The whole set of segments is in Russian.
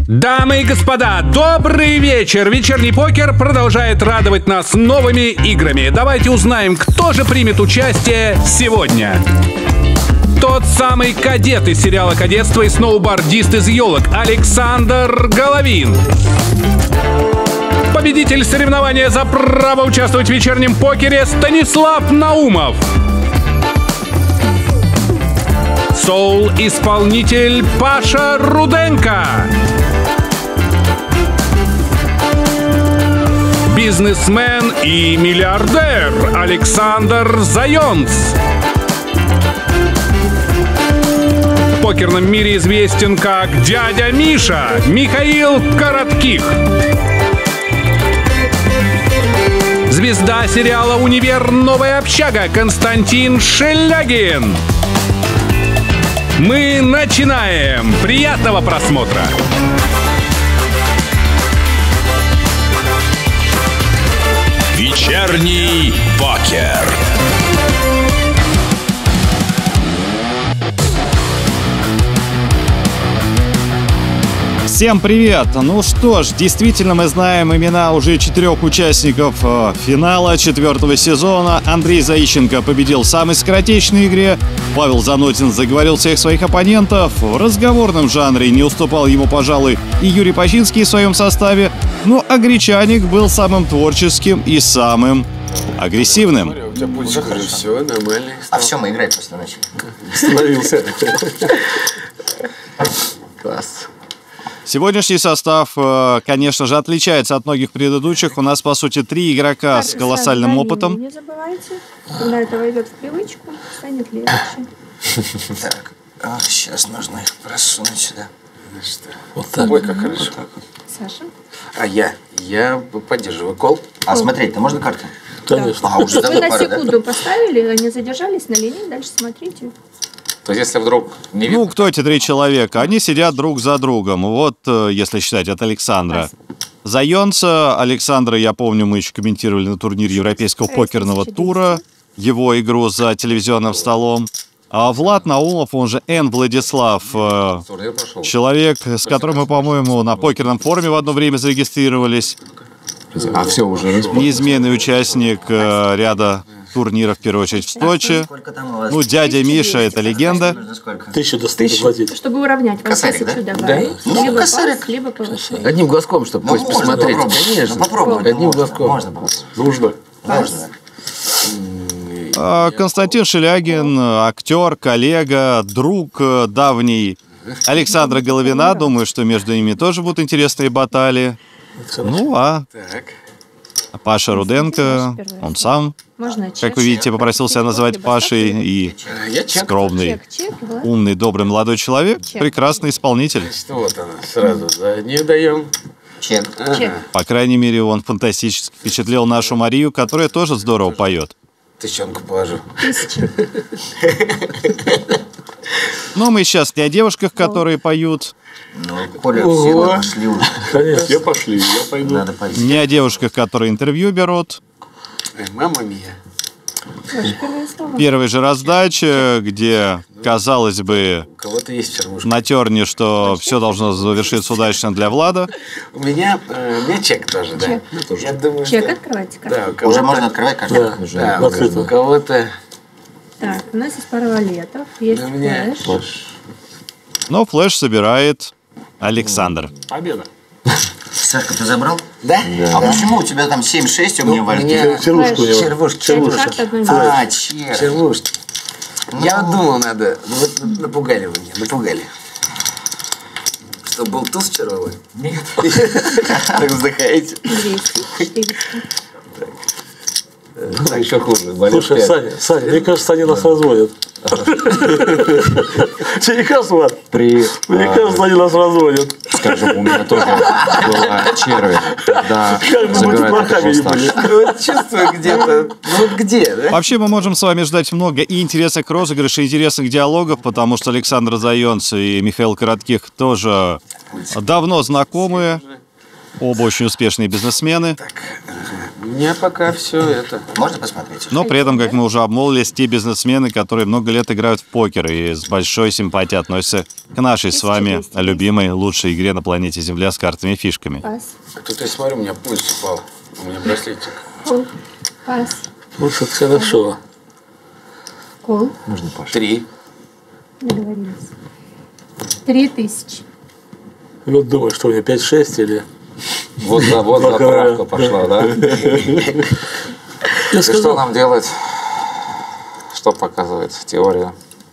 Дамы и господа, добрый вечер! Вечерний покер продолжает радовать нас новыми играми. Давайте узнаем, кто же примет участие сегодня. Тот самый кадет из сериала «Кадетство» и сноубордист из «Елок» Александр Головин. Победитель соревнования за право участвовать в вечернем покере Станислав Наумов. Соул-исполнитель Паша Руденко. Бизнесмен и миллиардер Александр Зайонц. В покерном мире известен как дядя Миша Михаил Коротких. Звезда сериала «Универ. Новая общага» Константин Шелягин. Мы начинаем! Приятного просмотра! Вечерний покер. Всем привет! Ну что ж, действительно мы знаем имена уже 4 участников финала 4-го сезона. Андрей Заищенко победил в самой скоротечной игре. Павел Занотин заговорил всех своих оппонентов. В разговорном жанре не уступал ему, пожалуй, и Юрий Пачинский в своем составе. Ну а Гречаник был самым творческим и самым агрессивным. У тебя пульсик уже все нормально. А все, мы играть просто начали. Становился. Класс. Сегодняшний состав, конечно же, отличается от многих предыдущих. У нас, по сути, 3 игрока с колоссальным опытом. Не забывайте, когда это войдет в привычку, станет легче. Так, сейчас нужно их просунуть сюда. Вот так. Ой, как хорошо. Саша? А я поддерживаю кол. А смотреть-то можно карты? Конечно. А, уже Вы давно на пора, да? секунду поставили, они задержались на линии, дальше смотрите. То есть, если вдруг не видно... Ну, кто эти 3 человека? Они сидят друг за другом. Вот, если считать от Александра. Зайонца Александра, я помню, мы еще комментировали на турнире Европейского покерного тура его игру за телевизионным столом. А Влад Наумов, он же Н. Владислав, человек, с которым мы, по-моему, на покерном форуме в одно время зарегистрировались. А все уже. Неизменный участник ряда турниров, в первую очередь, в Сочи. Ну, дядя Миша — это легенда. 1000 до 1000 платить. Чтобы уравнять, вам Косарик, 1000 да? добавить. Ну, Либо косарик. пас, либо повышение. Одним глазком, чтобы Ну, можно посмотреть. попробовать. Конечно. Ну, попробовать Одним можно. глазком. Можно попробовать. Нужно. Можно. Константин Шелягин, актер, коллега, друг давний Александра Головина. Думаю, что между ними тоже будут интересные баталии. Ну, а Так. Паша Руденко, он сам, Можно как вы видите, попросил себя называть Пашей, и Я чек. скромный, Чек, Влад. умный, добрый молодой человек, прекрасный исполнитель. Вот она, сразу заднюю даем. Чек. Чек. По крайней мере, он фантастически впечатлил нашу Марию, которая тоже здорово поет. Тысячонку положу. 1000. Но мы сейчас не о девушках, которые поют, Ну, Коля, все пошли уже. Конечно, все пошли, я пойду. Надо пойти. не о девушках, которые интервью берут. Мама мия. Ваши первые слова. Первая же раздача, где, казалось бы, У кого-то есть червушка. на терне, что все должно завершиться удачно для Влада. У меня чек тоже, да. Я думаю, Чек что... открывайте Да, карту. у кого-то... Уже можно открывать карту? Да, открыто. у кого-то... Так, у нас есть пара валетов, есть У меня... флеш. Но флеш собирает Александр. Победа. Сашка, ты забрал? Да? А почему у тебя там 7-6, у меня У валит? меня Червушку у него. червушки. 5 карт, одной А, чек. Червушки. Я вот думал, надо... Ну, вот напугали вы меня, напугали. Что, был туз червовой? Нет. Так вздыхаете? 200, 400. Так еще хуже. Слушай, Саня, мне кажется, они нас разводят. Тебе не кажется, Влад? Мне кажется, они нас разводят. Скажем, у меня тоже была черви, когда Как бы мы тут лохами не были. Вот чувствую где-то... Ну вот где, да? Вообще мы можем с вами ждать много и интересных розыгрышей, и интересных диалогов, потому что Александр Зайонц и Михаил Коротких тоже давно знакомые, оба очень успешные бизнесмены. меня пока все это. Можно посмотреть? Но при этом, как мы уже обмолвились, те бизнесмены, которые много лет играют в покер и с большой симпатией относятся к нашей с вами любимой лучшей игре на планете Земля с картами и фишками. Пас. Тут я смотрю, у меня пульс упал. У меня браслетик. Кол. Пас. Вот это хорошо. Кол. 3. Договорились. 3000. Вот думаю, что у меня 5-6 или... Вот заправка пошла, да? Я И что сказал, нам делать? Что показывает теория?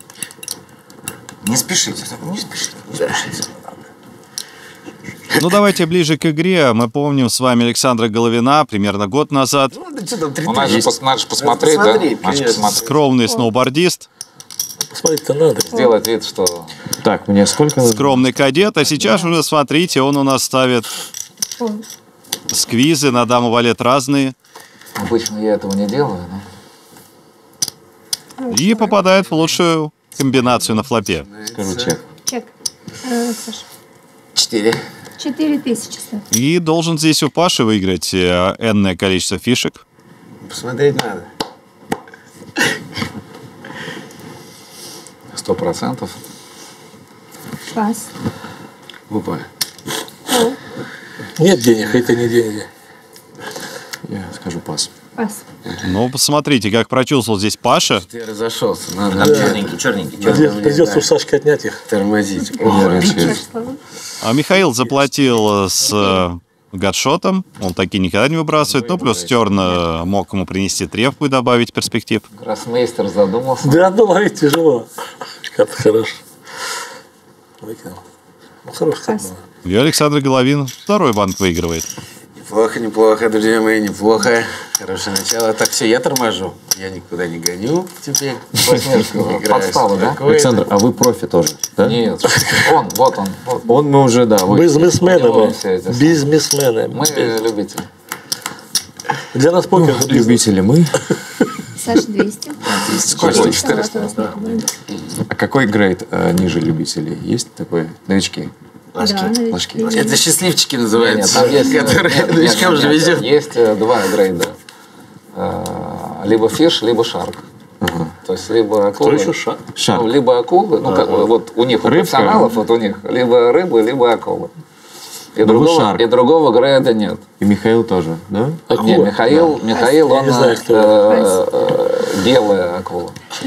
Не спешите, не спешите, не спешите. Ну, давайте ближе к игре. Мы помним с вами Александра Головина примерно год назад. Ну, да что там, 3 Ну, надо же посмотреть, да? Посмотри, Надо же конечно. посмотреть. Скромный сноубордист, посмотреть-то надо. Сделать вид, что... Так, мне сколько? скромный кадет. А сейчас уже, смотрите, он у нас ставит Кол. сквизы на даму валет разные. Обычно я этого не делаю, но... И попадает в лучшую комбинацию на флопе. Скажу чек. Чек. Саша. 4. 4000 ставь. И должен здесь у Паши выиграть энное количество фишек. Посмотреть надо. 100%. Пас. Опа. Кол. Нет денег, это не деньги. Я скажу пас. Пас. Ну, посмотрите, как прочувствовал здесь Паша. Ты разошелся. Надо Черненький, черненький. Придется у Сашки отнять их. тормозить. Чек, Слава. А Михаил заплатил с гадшотом. Он такие никогда не выбрасывает. Ну, плюс Терн мог ему принести трефку и добавить перспектив. Гроссмейстер задумался. Да, одно ловить тяжело. Как хорош. Выкинул. Ну, хорош как Пас. было. И Александр Головин второй банк выигрывает. Неплохо, неплохо, друзья мои, неплохо. Хорошее начало. Так, все, я торможу. Я никуда не гоню теперь. Подстава, да? Александр, а вы профи тоже, да? Нет, он, вот он. Вот. Он мы уже, да. Вы... Бизнесмены мы. все эти самые. Бизнесмены. Мы любители. Для нас покер это бизнес. Любители мы. Саша 200. Сколько? 400. А какой грейд ниже любителей? Есть такой? Новички? Да, Ложки. Это счастливчики Нет, называются, там есть, которые новичкам же везет. Есть два грейда. Либо фиш, либо шарк. То есть либо акулы. Кто еще шаг? Шарк. Ну, либо акулы, ну, как, вот у них, у Рыбка. профессионалов, вот у них, либо рыбы, либо акулы. И, Ну, вы шарк. другого грейда нет. И Михаил тоже, да? Не, Михаил, Я он не знаю, кто белая акула.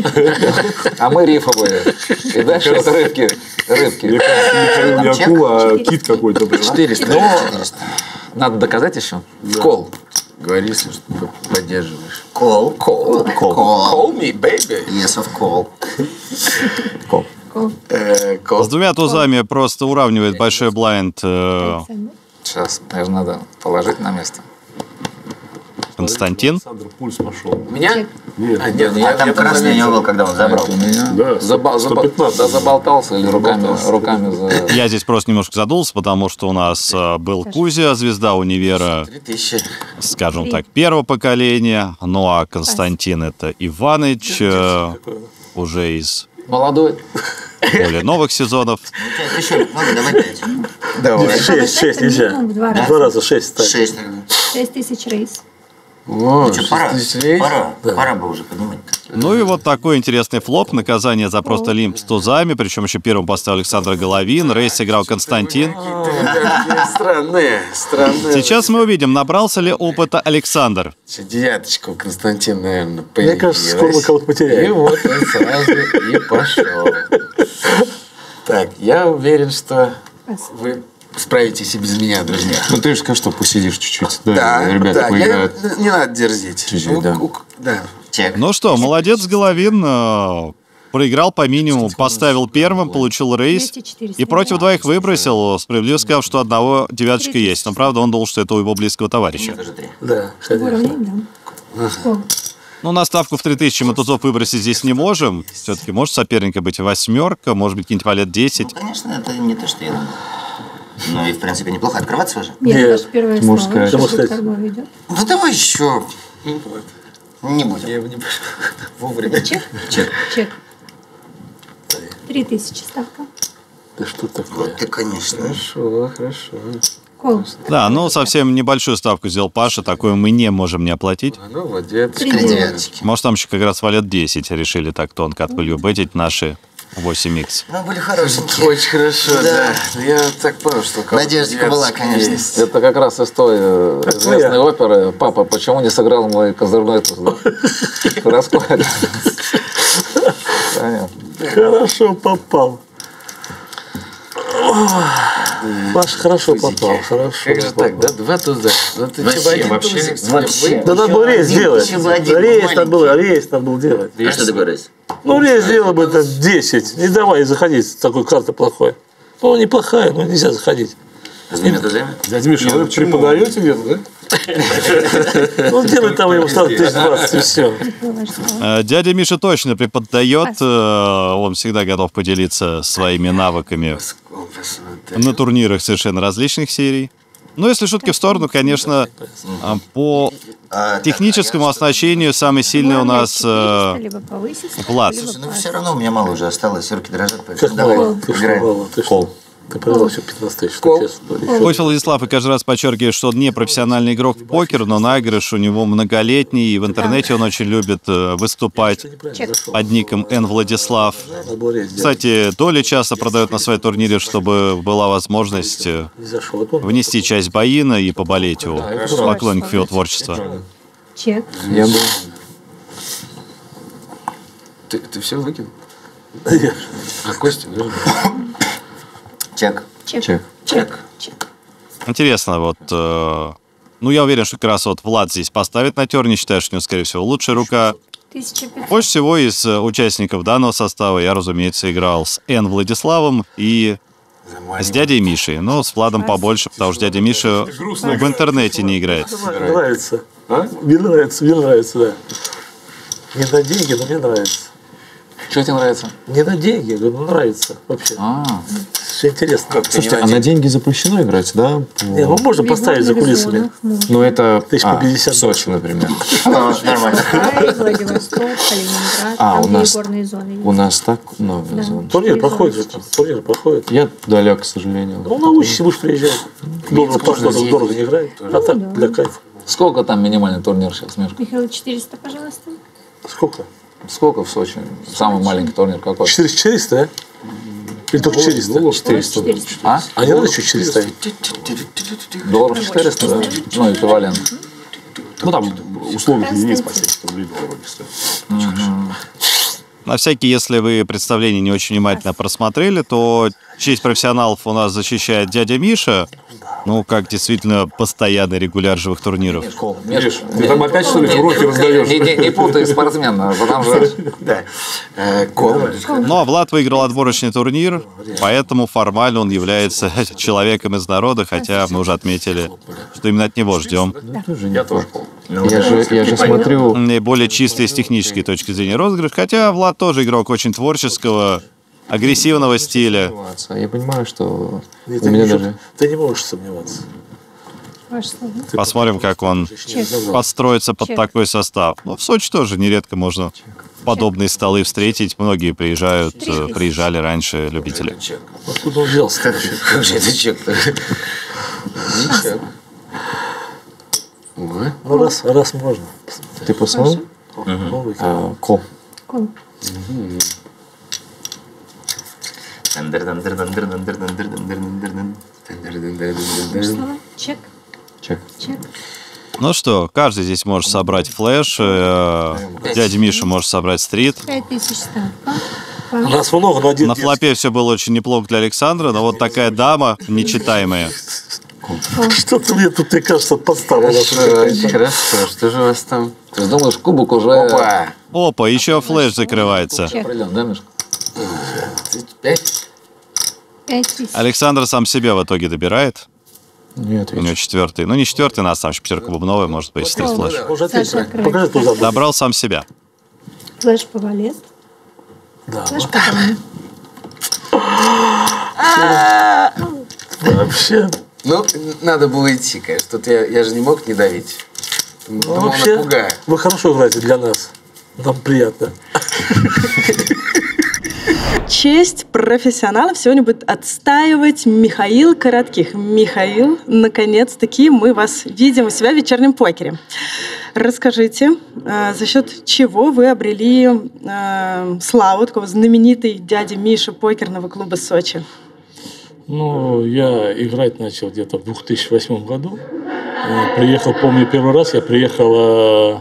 А мы рифовые. И дальше это рыбки. Михаил не акула, а кит какой-то. 400. Надо доказать еще? Кол. Говори, если что поддерживаешь. Call. Call me, baby. Yes, of call. Кол. Call. С двумя тузами просто уравнивает большой блайнд Александр. Сейчас, наверное, надо положить на место. Константин. Александр, пульс пошел. Меня? Нет. А, нет, А там красный не был, когда он забрал. Да, 115. Да, заболтался или руками за... Я здесь просто немножко задулся, потому что у нас был Кузя, звезда универа, 3000. скажем так, первого поколения. Ну а Константин это Иваныч, уже из Молодой. более новых сезонов. Еще много, давай 5. Давай. 6 нельзя. Минимум в 2 раза. 2 раза 6 ставь. 6 тогда. 6000 рейс. О, Что, пора? 6000 рейс. Пора бы уже поднимать. Ну и вот такой интересный флоп. Наказание за просто лимп с тузами. Причем еще первым поставил Александр Головин. Рейс сыграл Константин. Странные. Сейчас мы увидим, набрался ли опыта Александр. Девяточка у Константина, наверное, Мне кажется, скоро мы кого-то И потеряем. вот он сразу и пошел. Так, я уверен, что вы справитесь и без меня, друзья. Ну ты же скажи, что посидишь чуть-чуть. Да, Да, ребята да, поиграют. не надо дерзить. Чуть-чуть, да. Да. Чек. Ну что, молодец Головин. Проиграл по минимуму, поставил первым, получил рейс. 200-400. И против двоих выбросил, справедливо сказав, что одного девяточка есть. Но правда он думал, что это у его близкого товарища. Тоже 3. Да, конечно. Уровень, да. Кол. Ну, на ставку в 3000 мы тузов выбросить здесь не можем. Все-таки может соперника быть восьмерка, может быть, какие-нибудь валет 10. Ну, конечно, это не то, что я думал. Ну и, в принципе, неплохо открываться уже. Нет, Нет, ваше первое можешь слово. сказать. Что можешь Тут сказать? торговля идет. Ну давай еще. Не будем. Я его не вовремя. Чек? Чек. Чек. 3000 ставка. Да что такое? Вот ты, конечно. Хорошо. Кол. Да, ну совсем небольшую ставку сделал Паша, такую мы не можем не оплатить. Ну, вот деточка. Три Три девятки. девяточки. Может, там еще как раз валет 10 решили так тонко отбыть наши 8х. Ну, были хорошенькие. Очень хорошо, да. Я так понял, что... Надеждика была, конечно. Это как раз из той известной оперы «Папа, почему не сыграл мой козырной туз?» Раскладывается. Понятно. Хорошо попал. Паша хорошо попал, хорошо. Как же так, да? Два туза. Ну ты чего один тузик себе вообще. Да надо было рейс делать. Еще бы один Рейс надо было делать. А что такое рейс? Ну, рейс сделал бы это 10. Не давай заходить с такой карты плохой. Ну, неплохая, но нельзя заходить. С двумя тузами? Дядя Миша, вы преподаете где-то, да? Ну, делай там ему сразу 1020 и все. Дядя Миша точно преподает, он всегда готов поделиться своими навыками на турнирах совершенно различных серий. Но если шутки в сторону, конечно, по техническому оснащению самый сильный у нас Влад. Слушай, ну все равно у меня мало уже осталось, руки дрожат, Как поэтому давай мало? Ты что, играем. мало? Ты что? Ты проиграл еще 15 тысяч. Хоть Владислав и каждый раз подчеркивает, что он не профессиональный игрок в покер, но наигрыш у него многолетний, и в интернете он очень любит выступать под ником Н. Владислав. Кстати, доли часто продает на свои турниры, чтобы была возможность внести часть боина и поболеть у поклонников его творчества. Чек. Я бы... Ты все выкинул? А Костя, да? Чек. Чек. Чек. Интересно, вот, ну я уверен, что как раз вот Влад здесь поставит на терн, не считаю, что у него, скорее всего, лучшая рука. 1500. Больше всего из участников данного состава я, разумеется, играл с Н. Владиславом и с дядей Мишей. Но с Владом побольше, потому что дядя Миша в интернете не играет. Мне нравится. Мне нравится, да. Не на деньги, но мне нравится. Что тебе нравится? Не на деньги, я говорю, ну, нравится вообще. Все интересно. Слушайте, а на деньги запрещено играть, да? Не, ну можно поставить за кулисами. Ну это Тысяч по 50 в Сочи, например. Нормально. Владивосток, Калининград, А, там у где нас- горные зоны. У нас так много зон. Турнир проходит же там. Турнир проходит. Я далек, к сожалению. Ну, научишься, будешь приезжать. Дорого пошло, дорого не играет. А так, для кайфа. Сколько там минимальный турнир сейчас, Мишка? Михаил, 400, пожалуйста. Сколько? Сколько в Сочи? Самый маленький турнир какой? 400, да? Или только 400? 400. А? А не надо чуть 400? Долларов 400, да? Ну, эквивалент. Ну там условных единиц по 70 рублей долларов стоит. На всякий, если вы представление не очень внимательно просмотрели, то честь профессионалов у нас защищает дядя Миша, ну, как действительно постоянный регуляр живых турниров. Миш, Ты там опять, что ли, уроки раздаешь? не путай спортсмена, потому что... Да. Ну, а Влад выиграл отборочный турнир, поэтому формально он является человеком из народа, хотя мы уже отметили, что именно от него ждем Я тоже пол. Я же смотрю... наиболее чистый с технической точки зрения розыгрыш, хотя Влад тоже игрок очень творческого, агрессивного стиля. Я понимаю, что Нет, у меня даже... Ты не можешь сомневаться. Ваше слово. Посмотрим, как он Чек. подстроится под Чек. такой состав. Но в Сочи тоже нередко можно подобные столы встретить. Многие приезжали раньше любители. Откуда он взялся? Как же это чек-то? Ну, раз можно. Ты посмотрел? Ну, выкинь. Кол. Кол. Ваше слово. Чек. Чек. Чек. Ну что, каждый здесь может собрать флеш. Дядя Миша может собрать стрит. 5000 ставка. Раз много, но один На флопе все было очень неплохо для Александра, но вот такая дама нечитаемая. Что-то мне тут, мне кажется, подстава. Хорошо, что же у вас там? Ты думаешь, кубок уже... Опа! Опа, еще флеш закрывается. Чек. Определен, да, Мишка? 5? 5000. Александр сам себя в итоге добирает. Нет, У него четвертый. Ну, не четвертый, у нас там еще пятерка бубновая, может быть, стрит флеш. Уже Саша, ответил. Покажи туда. Добрал сам себя. Флэш по валет. Да. Флэш по даму. Вообще. Ну, надо было идти, конечно. Тут я же не мог не давить. Думал, Вообще, напугаю. вы хорошо играете для нас. Нам приятно. честь профессионалов сегодня будет отстаивать Михаил Коротких. Михаил, наконец-таки мы вас видим у себя в вечернем покере. Расскажите, за счет чего вы обрели славу такого знаменитой дяди Миши покерного клуба «Сочи»? Ну, я играть начал где-то в 2008 году. Приехал, помню, первый раз я приехал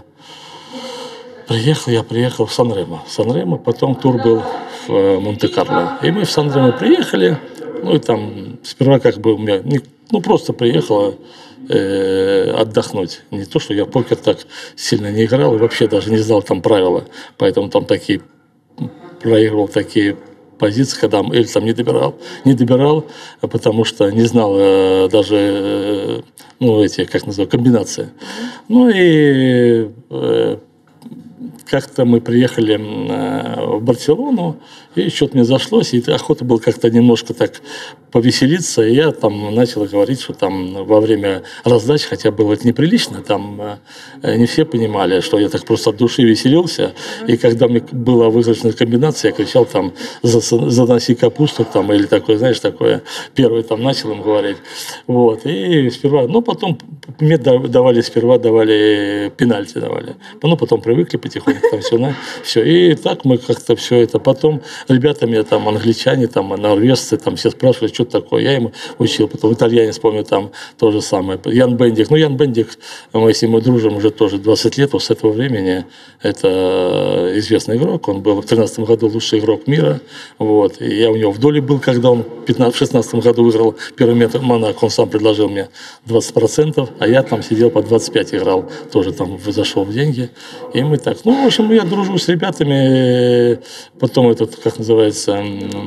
в Сан-Ремо. Сан-Ремо, потом тур был в Монте-Карло. И мы в Сан-Ремо приехали. Ну, и там сперва как бы у меня, просто приехал отдохнуть. Не то, что я покер так сильно не играл и вообще даже не знал там правила. Поэтому там проигрывал такие позиции, когда или там не добирал, потому что не знал даже, комбинации. Ну и как-то мы приехали в Барселону, и что-то мне зашлось, и охота была как-то немножко так повеселиться, и я там начал говорить, что там во время раздачи, хотя было это неприлично, там не все понимали, что я так просто от души веселился, и когда мне была выигрышная комбинация, я кричал там «заноси капусту», там, или такое, знаешь, такое, первый там начал им говорить, вот, и сперва, потом мне давали пенальти, ну, потом привыкли потихоньку, там все, и так мы как-то все это, потом ребята меня там, англичане, там, норвежцы, там, все спрашивали, что такое, я ему учил, потом итальянец, помню, там, то же самое, Ян Бендик, мы с ним дружим уже тоже 20 лет, вот с этого времени, это известный игрок, он был в 2013 году лучший игрок мира, вот, и я у него в доле был, когда он в 2016 году выиграл первый метр Монако, он сам предложил мне 20%, а я там сидел по 25 играл, тоже там зашел в деньги, и мы так, в общем, я дружу с ребятами, потом как называется,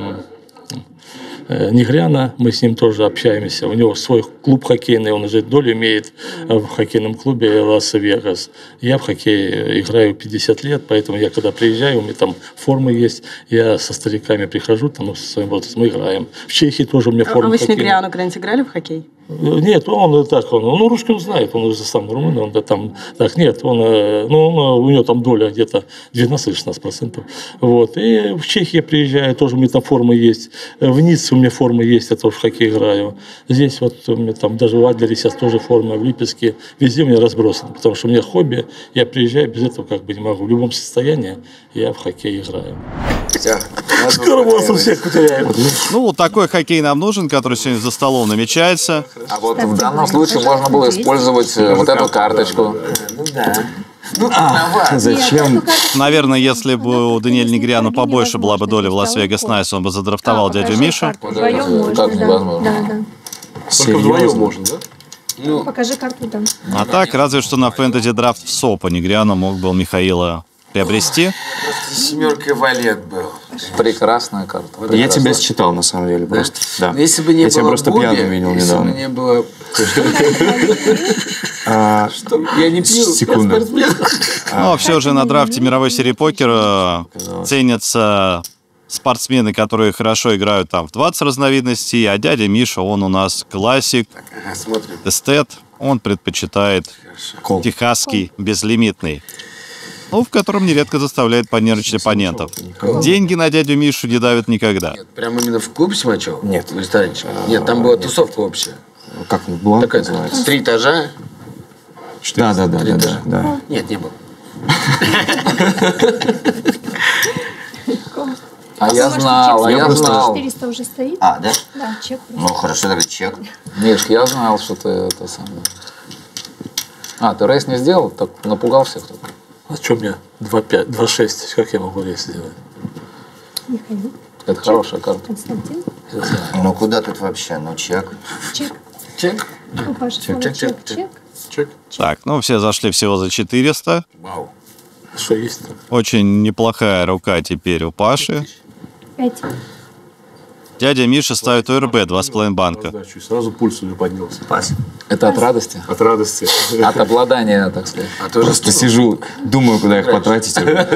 Негряна, мы с ним тоже общаемся. У него свой клуб хоккейный, он уже долю имеет в хоккейном клубе Лас-Вегас. Я в хоккей играю 50 лет, поэтому я когда приезжаю, у меня там формы есть, я со стариками прихожу, там со своим возрастом мы играем. В Чехии тоже у меня форма хоккейная. А вы с Негряну когда-нибудь играли в хоккей? Нет, он русский он знает, он уже сам румын, он там, так, нет, у него там доля где-то 12-16%. Вот, и в Чехии я приезжаю, тоже у меня там форма есть, в Ницце у меня форма есть, я тоже в хоккей играю. Здесь вот у меня там, даже в Адлере сейчас тоже форма, в Липецке, везде у меня разбросано, потому что у меня хобби, я приезжаю, без этого как бы не могу. В любом состоянии я в хоккей играю. Скоро вас у всех потеряем. Такой хоккей нам нужен, который сегодня за столом намечается. А вот в данном случае можно было использовать вот эту карточку. Зачем? Наверное, если бы у Даниэля Негряна побольше была бы доля в Лас-Вегас Найс, он бы задрафтовал дядю Мишу. Вдвоем можно, да. Только вдвоем можно, да? Покажи карту там. А так, разве что на фэнтези драфт в СОПа Негряна мог бы Михаила приобрести. Семеркой валет был. Прекрасная карта. Я тебя считал, на самом деле, просто. Да. Если бы не я было тебя просто Буби, пьяным видел недавно. Если бы не было... Что? Я не пью, секунду. я спортсмен. Но все же на драфте мировой серии покера ценятся спортсмены, которые хорошо играют там в 20 разновидностей, а дядя Миша, он у нас классик, эстет, он предпочитает техасский безлимитный. В котором нередко заставляет понервничать оппонентов. Деньги на дядю Мишу не давят никогда. Нет, прямо именно в клубе смачал? Нет. В ресторанчике? Нет, там была тусовка общая. Как была? Такая, 3 этажа. Да. Нет, не было. А я знал. 400 уже стоит. А, да? Да, чек. Ну, хорошо, тогда чек. Миш, я знал, что ты это самое. Ты рейс не сделал? Так напугал всех только. А что у меня 2,5, 2,6? Как я могу рейс сделать? Михаил. Это хорошая карта. Константин. Ну, куда тут вообще? Ну, чек. Чек. У Паши слово чек. Так, все зашли всего за 400. Вау. Что есть там? Очень неплохая рука теперь у Паши. 5. Дядя Миша ставит ОРБ 2,5 банка. Сразу пульс у него поднялся. Это от радости? От радости. От обладания, так сказать. Просто сижу, думаю, куда их потратить.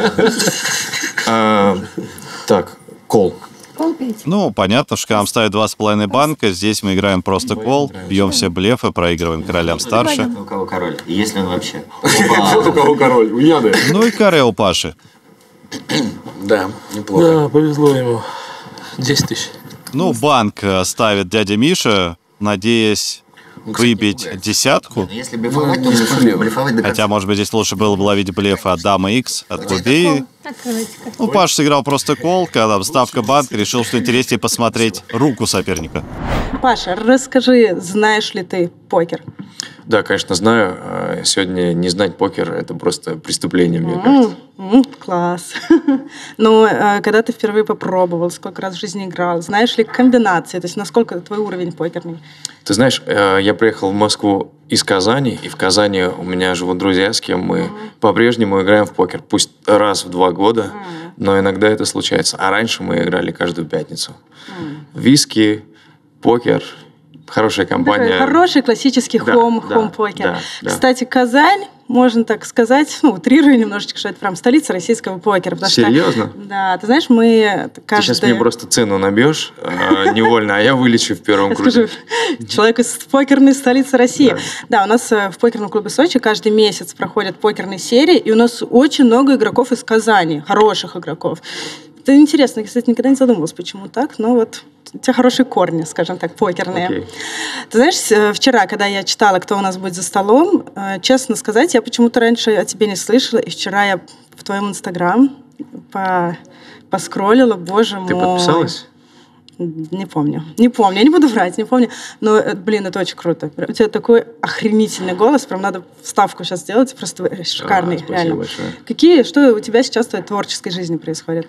Так, кол. Кол 5. Понятно, что нам ставят 2,5 банка. Здесь мы играем просто кол, бьем все блефы, проигрываем королям старше. У кого король? Если он вообще. У кого король? У Яны. И каре у Паши. Да, неплохо. Да, повезло ему. 10 тысяч. Ну, банк ставит дядя Миша, надеясь выбить десятку. Если блефовать, то блефовать до конца. Хотя, может быть, здесь лучше было бы ловить блеф от дамы X, от Кубеи. Откройте-ка. Ну, Паша сыграл просто кол, когда ставка банк, решил, что интереснее посмотреть руку соперника. Паша, расскажи, знаешь ли ты покер? Да, конечно, знаю. Сегодня не знать покер – это просто преступление, мне кажется. Класс. Но когда ты впервые попробовал, сколько раз в жизни играл, знаешь ли комбинации, то есть насколько твой уровень покерный? Ты знаешь, я приехал в Москву из Казани, и в Казани у меня живут друзья, с кем мы по-прежнему играем в покер. Пусть раз в 2 года, но иногда это случается. А раньше мы играли каждую пятницу. Виски, покер, хорошая компания. Хороший классический хоум-покер. Да. Кстати, Казань, можно так сказать, утрирую немножечко, что это прям столица российского покера. Серьезно? Да, ты знаешь, мы Ты сейчас мне просто цену набьешь невольно, а я вылечу в первом круге. Человек из покерной столицы России. Да, у нас в покерном клубе Сочи каждый месяц проходят покерные серии, и у нас очень много игроков из Казани, хороших игроков. Это интересно, я, кстати, никогда не задумывалась, почему так, но вот у тебя хорошие корни, скажем так, покерные. Okay. Ты знаешь, вчера, когда я читала, кто у нас будет за столом, честно сказать, я почему-то раньше о тебе не слышала, и вчера я в твоем Инстаграм поскроллила, боже мой. Ты подписалась? Не помню, я не буду врать, не помню. Но, блин, это очень круто. У тебя такой охренительный голос, прям надо вставку сейчас сделать, просто шикарный, спасибо реально. большое. Что у тебя сейчас в твоей творческой жизни происходит?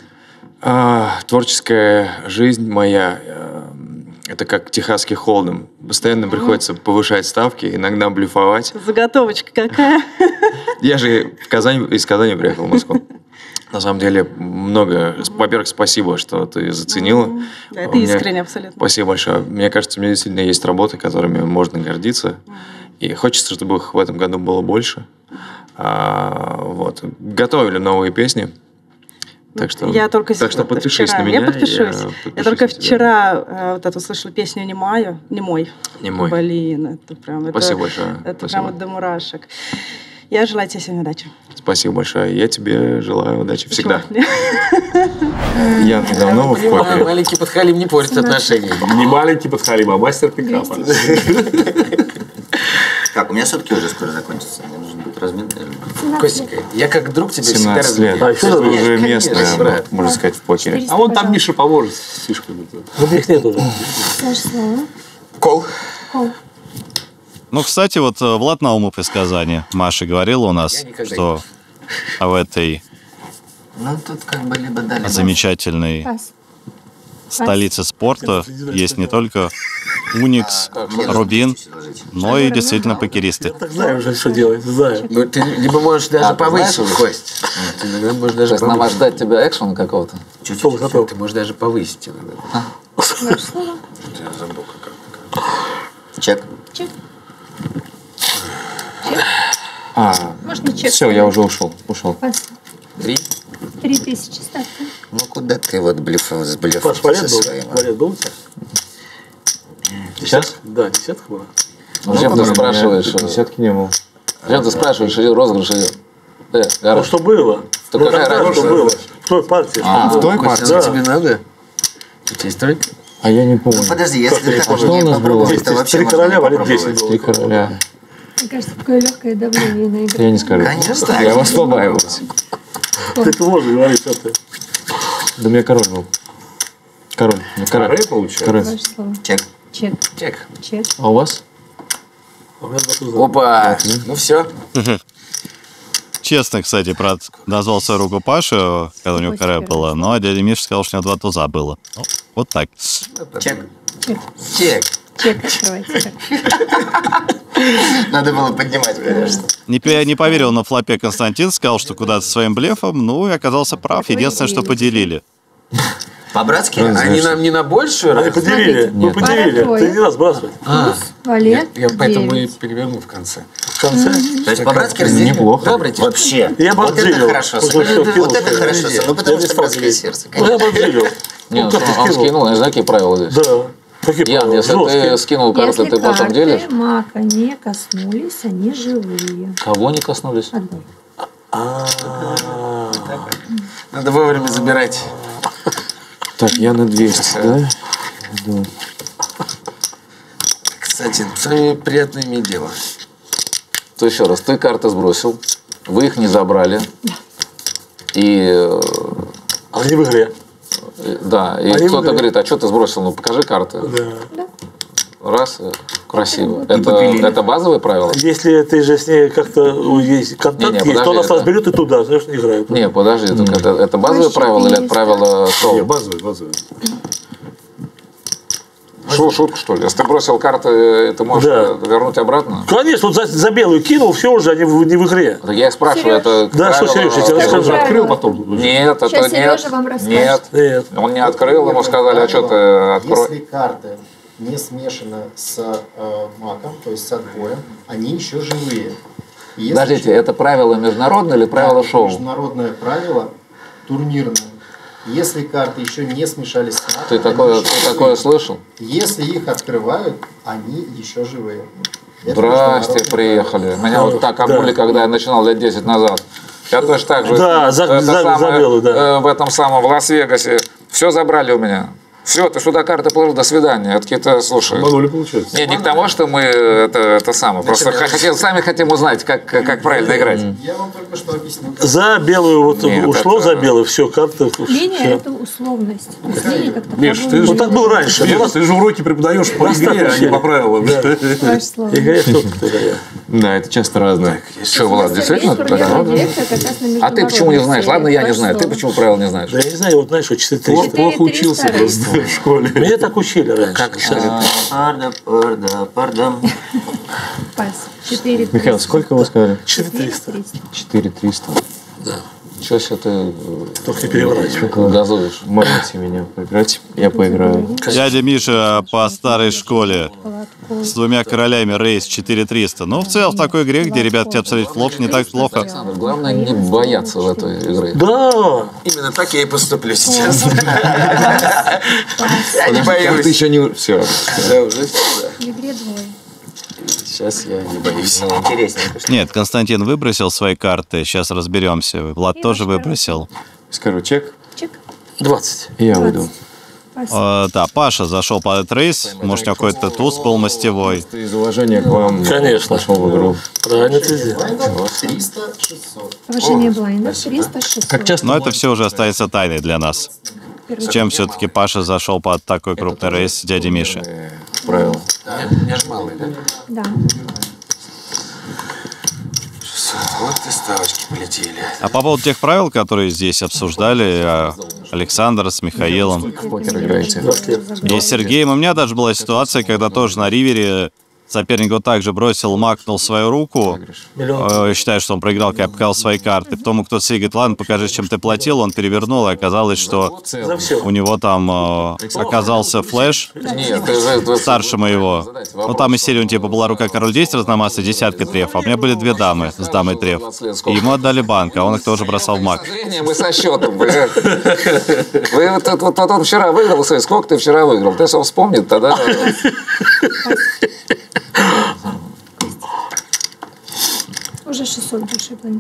Творческая жизнь моя это как техасский холдем. Постоянно приходится повышать ставки, иногда блефовать. Заготовочка какая? Я же из Казани приехал в Москву. На самом деле, много... Во-первых, спасибо, что ты заценила. Да, это искренне, абсолютно. Спасибо большое. Мне кажется, у меня действительно есть работы, которыми можно гордиться. И хочется, чтобы их в этом году было больше. Готовили новые песни. Так что подпишись на меня. Я подпишусь. Я только вчера услышала песню «Немой». Блин, это прям... Спасибо большое. Это прям до мурашек. Я желаю тебе сегодня удачи. Спасибо большое. Я тебе желаю удачи всегда. Я давно в покере. Маленький подхалим не портит отношения. Не маленький подхалим, а мастер пикапа. Так, у меня все-таки уже скоро закончится. Мне нужен будет размен, наверное. Костенька, я как друг тебе 17 лет. Это уже местное, можно сказать, в покере. А вон там Миша поможет с фишками. Их нет уже. Кол. Ну, кстати, вот Влад Наумов из Казани. Маша говорила у нас, что в этой тут как бы либо дали замечательной столице спорта есть не только Уникс, Рубин, но и действительно покеристы. Я так знаю уже, что делать, знаю. Ну, ты либо можешь даже повысить, Кость. Ты иногда можешь даже нам ждать тебя экшена какого-то? Чуть-чуть. Ты можешь даже повысить иногда. Ваше слово. Я забыл, как. Чек. Можно чек? Все, я уже ушел. 3000 ставка. Ну, куда ты вот блефовал со своим? Валет был у тебя? Сейчас? Да, десятка была. Зачем ты спрашиваешь? Десятки не было. Зачем ты спрашиваешь, розыгрыш идет? Ну, что было? То какая разница? Что было? В той партии. В той партии? Тебе надо? У тебя есть тройка? А я не помню. Ну, подожди, если ты так что у нас было? то вообще 3 короля, валет 10 было. 3 короля. Мне кажется, такое легкое давление на игру. Я не скажу. Конечно. Я вас побаиваюсь. Ты можешь говорить, что ты. Да у меня король был. Король. Король получается? Ваше слово. Чек. А у вас? Опа! Ну все. Честно, кстати, назвал свою руку Пашу, когда у него каре было, но дядя Миша сказал, что у него 2 туза было. Ну, вот так. Чек. Чек открывайте. Надо было поднимать, конечно. Не поверил на флопе Константин, сказал, что куда-то своим блефом, ну и оказался прав. Единственное, что поделили. По-братски? Они нам не на большую? Они поделили. Мы поделили. Ты не надо сбрасывать. Валет. Я поэтому и переверну в конце. В конце? То есть по-братски разделили? Неплохо. Добрый вообще. Я вот это хорошо. Вот это хорошо. Ну потому что братское сердце. Ну я подделил. Нет, он скинул, знаешь, какие правила здесь? Да. Ян, если ты скинул карты, ты потом делишь? Если мака не коснулись, они живые. Кого не коснулись? Одной. Надо вовремя забирать. Так, я на 200, да? Кстати, с вами приятно иметь дело. То еще раз, ты карты сбросил, вы их не забрали. И... Они в игре. Да, и кто-то говорит, а что ты сбросил? Ну, покажи карты. Да. Раз, красиво. Это базовые правила? Если ты же с ней как-то есть контакт, то она сразу берет и туда, знаешь, не играет. Не, подожди, это базовые правила или это правила шоу? Не, базовые. Шутка, что ли? Если ты бросил карты, ты можешь вернуть обратно? Конечно, вот за белую кинул, все уже, они не в игре. Я спрашиваю, это да, что, Сереж, я тебе расскажу. Открыл потом? Нет, это нет. Он не открыл, ему сказали, а что ты открой. Если карты не смешаны с маком, то есть с отбоем, они еще живые. Подождите, это правило международное или правило шоу? Международное правило, турнирное. Если карты еще не смешались с маком, ты такое слышал? Если их открывают, они еще живые. Здрасте, приехали. Меня вот так обули, когда я начинал лет 10 назад. Я точно так же. Да, забил, да. В этом самом, в Лас-Вегасе. Все забрали у меня. Все, ты сюда карты положил, до свидания. Это какие-то, слушай. Обманули, получается. Не к тому, что мы это самое. Просто сами хотим узнать, как правильно играть. Я вам только что объяснил. За белую вот ушло, за белую, все, карты. Линия – это условность. Линия как-то Миш, ты же так был раньше. Ты же уроки преподаешь по игре, а не по правилам. Игре что-то. Да, это часто разное. Что, Влад, действительно? А ты почему не знаешь? Ладно, я не знаю. Ты почему правила не знаешь? Да я не знаю, вот знаешь, что 4 Плохо учился просто в школе. Меня так учили раньше. Как Пас. 4 Михаил, сколько вы сказали? 4300. 4300. Да. Что себе ты только не переворачивай. газуешь? Можете меня поиграть? Я поиграю. Дядя Миша по старой школе с двумя королями рейс 4300. Ну, в целом, в такой игре, где ребята тебя обсудить в лоб, не так плохо. Александр, главное не бояться в этой игре. Да. Именно так я и поступлю сейчас. Я не боюсь. Ты еще не... Все. Да, уже все. В игре двое. Сейчас я не боюсь. Интересненько. Нет, Константин выбросил свои карты, сейчас разберемся. Влад тоже выбросил. Скажу чек. Чек. 20. И я выйду. Да, Паша зашел под этот рейс. Может, какой-то туз полмастевой. Из уважения к вам Конечно. пошел в игру. Правильно ты сделал. 300-600. Повышение блайнда 300-600. Как часто? Но это все уже остается тайной для нас. С чем все-таки Паша зашел под такой крупный рейс дяди Миши? Правило. Я ж малый, да? Да. Вот и ставочки полетели. А по поводу тех правил, которые здесь обсуждали Александр с Михаилом В покер играете? и с Сергеем, у меня даже была ситуация, когда тоже на ривере соперник вот так же бросил, макнул свою руку, считая, что он проиграл, когда показал свои карты. Потом кто-то говорит, ладно, покажи, чем ты платил, он перевернул, и оказалось, что у него там оказался флеш старше моего. Ну, там из серии, он типа была рука король 10 разномастный, десятка треф, а у меня были две дамы с дамой треф. И ему отдали банк, а он их тоже бросал в мак. Мы со счетом. Вот он вчера выиграл, сколько ты вчера выиграл? Ты сам вспомнил тогда? Уже 600 большой блайнд.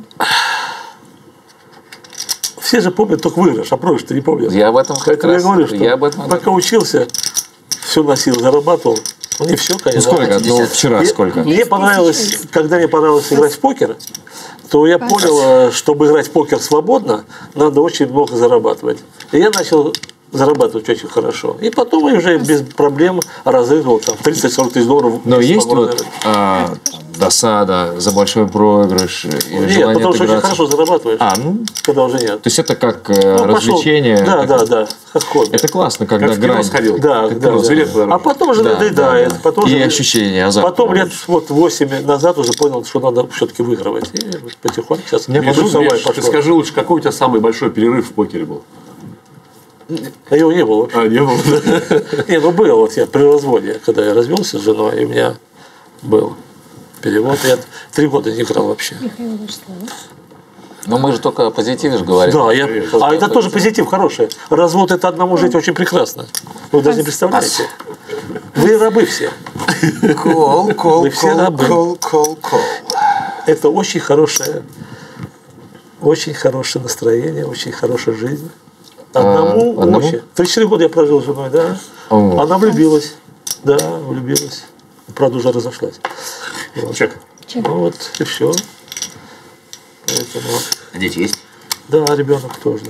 Все же помнят только выигрыш, а проигрыш ты не помнишь. Я об этом как раз. Я говорю, что пока учился, все носил, зарабатывал. Не все, конечно. Ну сколько? Ну вчера сколько? Мне понравилось, когда мне понравилось играть в покер, то я понял, чтобы играть в покер свободно, надо очень много зарабатывать. И я начал зарабатывать очень хорошо. И потом я уже без проблем разыгрывал там 30-40 тысяч долларов. Но есть вот досада за большой проигрыш? Нет, потому что очень хорошо зарабатываешь, когда уже нет. То есть это как развлечение? Да, как хобби. Это классно, когда грань. Да. А потом уже надоедает. И ощущение азарта. Потом лет 8 назад уже понял, что надо все-таки выигрывать. И потихоньку сейчас. Ты скажи лучше, какой у тебя самый большой перерыв в покере был? А его не было вообще. Не было? Не, ну был. Вот я при разводе, когда я развелся с женой, и у меня был перевод. Я 3 года не играл вообще. Михаил, ваше слово. Но мы же только о позитиве же говорим. Да, это тоже позитив хороший. Развод – это одному жить очень прекрасно. Вы даже не представляете. Вы рабы все. Вы все рабы. Это очень хорошее настроение, очень хорошая жизнь. Одному? Вообще. 34 года я прожил с женой, да. Она влюбилась. Да, влюбилась. Правда, уже разошлась. Вот. Чек. Ну вот, и все. Поэтому... А дети есть? Да, ребенок тоже.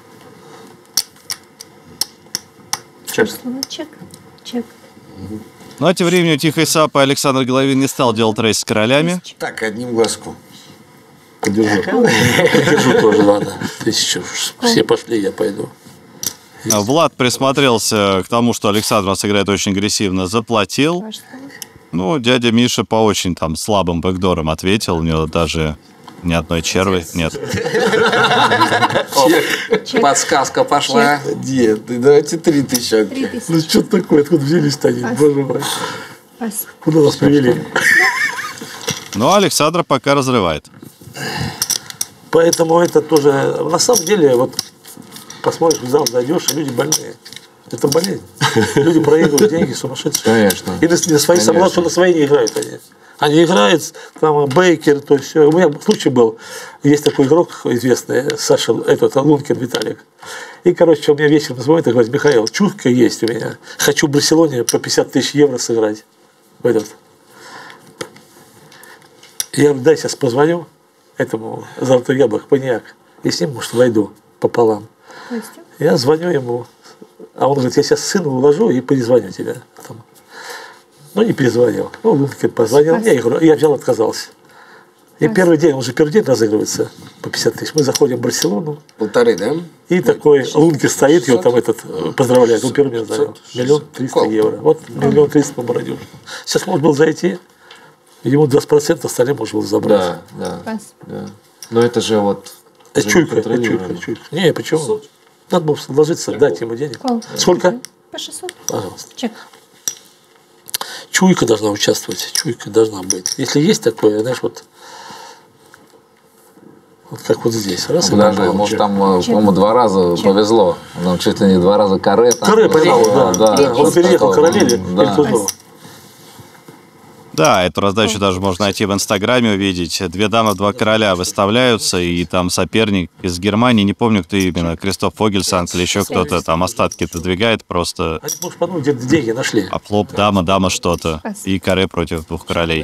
Чек. Чек. Чек. Ну а тем временем Тихой Сапой Александр Головин не стал делать рейс с королями. Так, одним глазком. Подержу. Подержу тоже, ладно. Тысячу. Все пошли, я пойду. Влад присмотрелся к тому, что Александр у нас играет очень агрессивно, заплатил. Ну, дядя Миша по очень там слабым бэкдорам ответил. У него даже ни одной червы нет. Подсказка пошла. Нет, давайте 3000. Ну что такое, откуда взялись-то они, боже мой. Куда нас привели? Ну, Александра пока разрывает. Поэтому это тоже, на самом деле, вот посмотришь, в зал зайдешь, и люди больные. Это болезнь. Люди проигрывают деньги сумасшедшие. Конечно. И на свои согласны, что на свои не играют они. Они играют, там, Бейкер, то есть все. У меня случай был, есть такой игрок известный, Саша, Лункин Виталик. И, короче, он мне вечером звонит и говорит: Михаил, чутка есть у меня. Хочу в Барселоне по 50 000 евро сыграть. В этот. Я говорю: дай сейчас позвоню этому Золотой Яблок, Паниак, и с ним, может, войду пополам. Я звоню ему, а он говорит: я сейчас сына уложу и перезвоню тебе. Ну, не перезвонил. Ну, Лункин позвонил мне, я взял, отказался. И первый день, он же первый день разыгрывается по 50 000. Мы заходим в Барселону. 1,5, да? И такой Лункин стоит, его там поздравляет, он первый меня занял. 1 300 000 евро. Вот 1 300 000 по бородежу. Сейчас можно было зайти, ему 20%, остальные можно было забрать. Да. Но это же вот... Это чуйка. Не, почему? Надо было вложиться, дать ему денег. Сколько? По 600. Пожалуйста. Чек. Чуйка должна участвовать, чуйка должна быть. Если есть такое, знаешь, вот как вот здесь. Раз, Подожди, может, там, по-моему, 2 раза повезло. Нам чуть ли не 2 раза каре. Каре поехал, да. Он переехал к Королеве перед Тузовым. Да, эту раздачу даже можно найти в Инстаграме, увидеть. 2 дамы, 2 короля выставляются, и там соперник из Германии, не помню, кто именно, Кристоф Фогельсанг или еще кто-то, там остатки отодвигает просто. Они, может, подумать, где деньги нашли. Оплоп, дама что-то. И каре против 2 королей.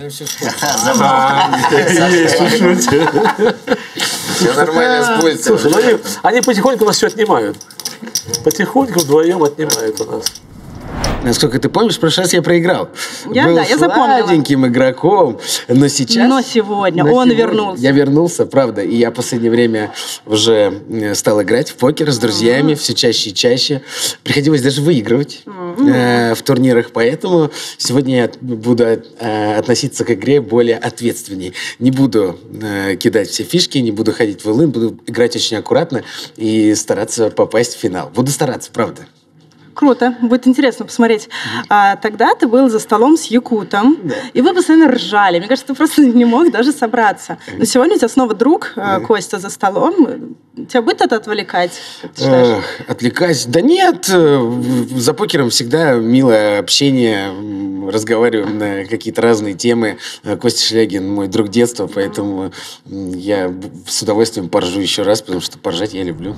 Все нормально с пультом. Слушай, они потихоньку нас все отнимают. Потихоньку вдвоем отнимают у нас. Насколько ты помнишь, в прошлый раз я проиграл. Я запомнила. Был сладеньким игроком, но сейчас... Но сегодня он вернулся. Я вернулся, правда. И я в последнее время уже стал играть в покер с друзьями все чаще и чаще. Приходилось даже выигрывать в турнирах. Поэтому сегодня я буду относиться к игре более ответственнее. Не буду кидать все фишки, не буду ходить в all-in, буду играть очень аккуратно и стараться попасть в финал. Буду стараться, правда. Круто, будет интересно посмотреть. Тогда ты был за столом с якутом, и вы постоянно ржали. Мне кажется, ты просто не мог даже собраться. Но сегодня у тебя снова друг Костя за столом. Тебя будет это отвлекать? Как ты считаешь? Отвлекать? Да нет. За покером всегда милое общение. Разговариваем на какие-то разные темы. Костя Шлягин мой друг детства, поэтому я с удовольствием поржу еще раз, потому что поржать я люблю.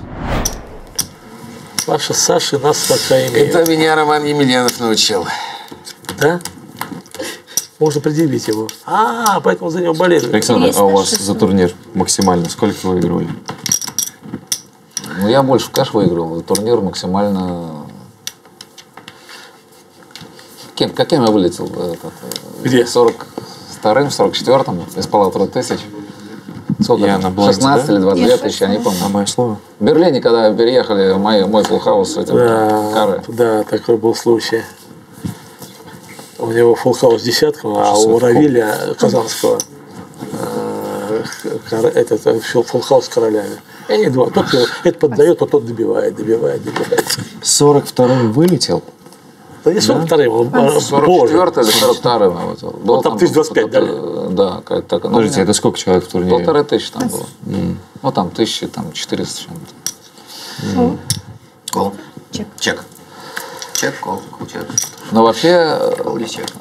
Ваша Саша нас пока имеет. Это меня Роман Емельянов научил. Да? Можно предъявить его. Поэтому за него болели. Александр, а у вас за турнир максимально сколько вы выигрывали? Ну, я больше в кэш выиграл. За турнир максимально... Каким я вылетел? Где? 42-м, 44-м, из 1500. Сколько? Я на блайнде, 16 да? или 22 тысячи, я не помню. А мое слово? В Берлине, когда переехали, мой фулл-хаус с этим каре. Да, такой был случай. У него фулл-хаус десятком, а у Равиля Казанского фулл-хаус с королями. И они два. Тот это поддает, а тот добивает. 42-м вылетел? Да не 42-м, он 44-й или 42-й. Вот там 1025 дали. Да, как так. Подождите, это сколько человек в турнире? 1500 там было. Ну, там 1400 чем-то. Кол. Чек. Чек, кол, чек. Но вообще Кол или чек?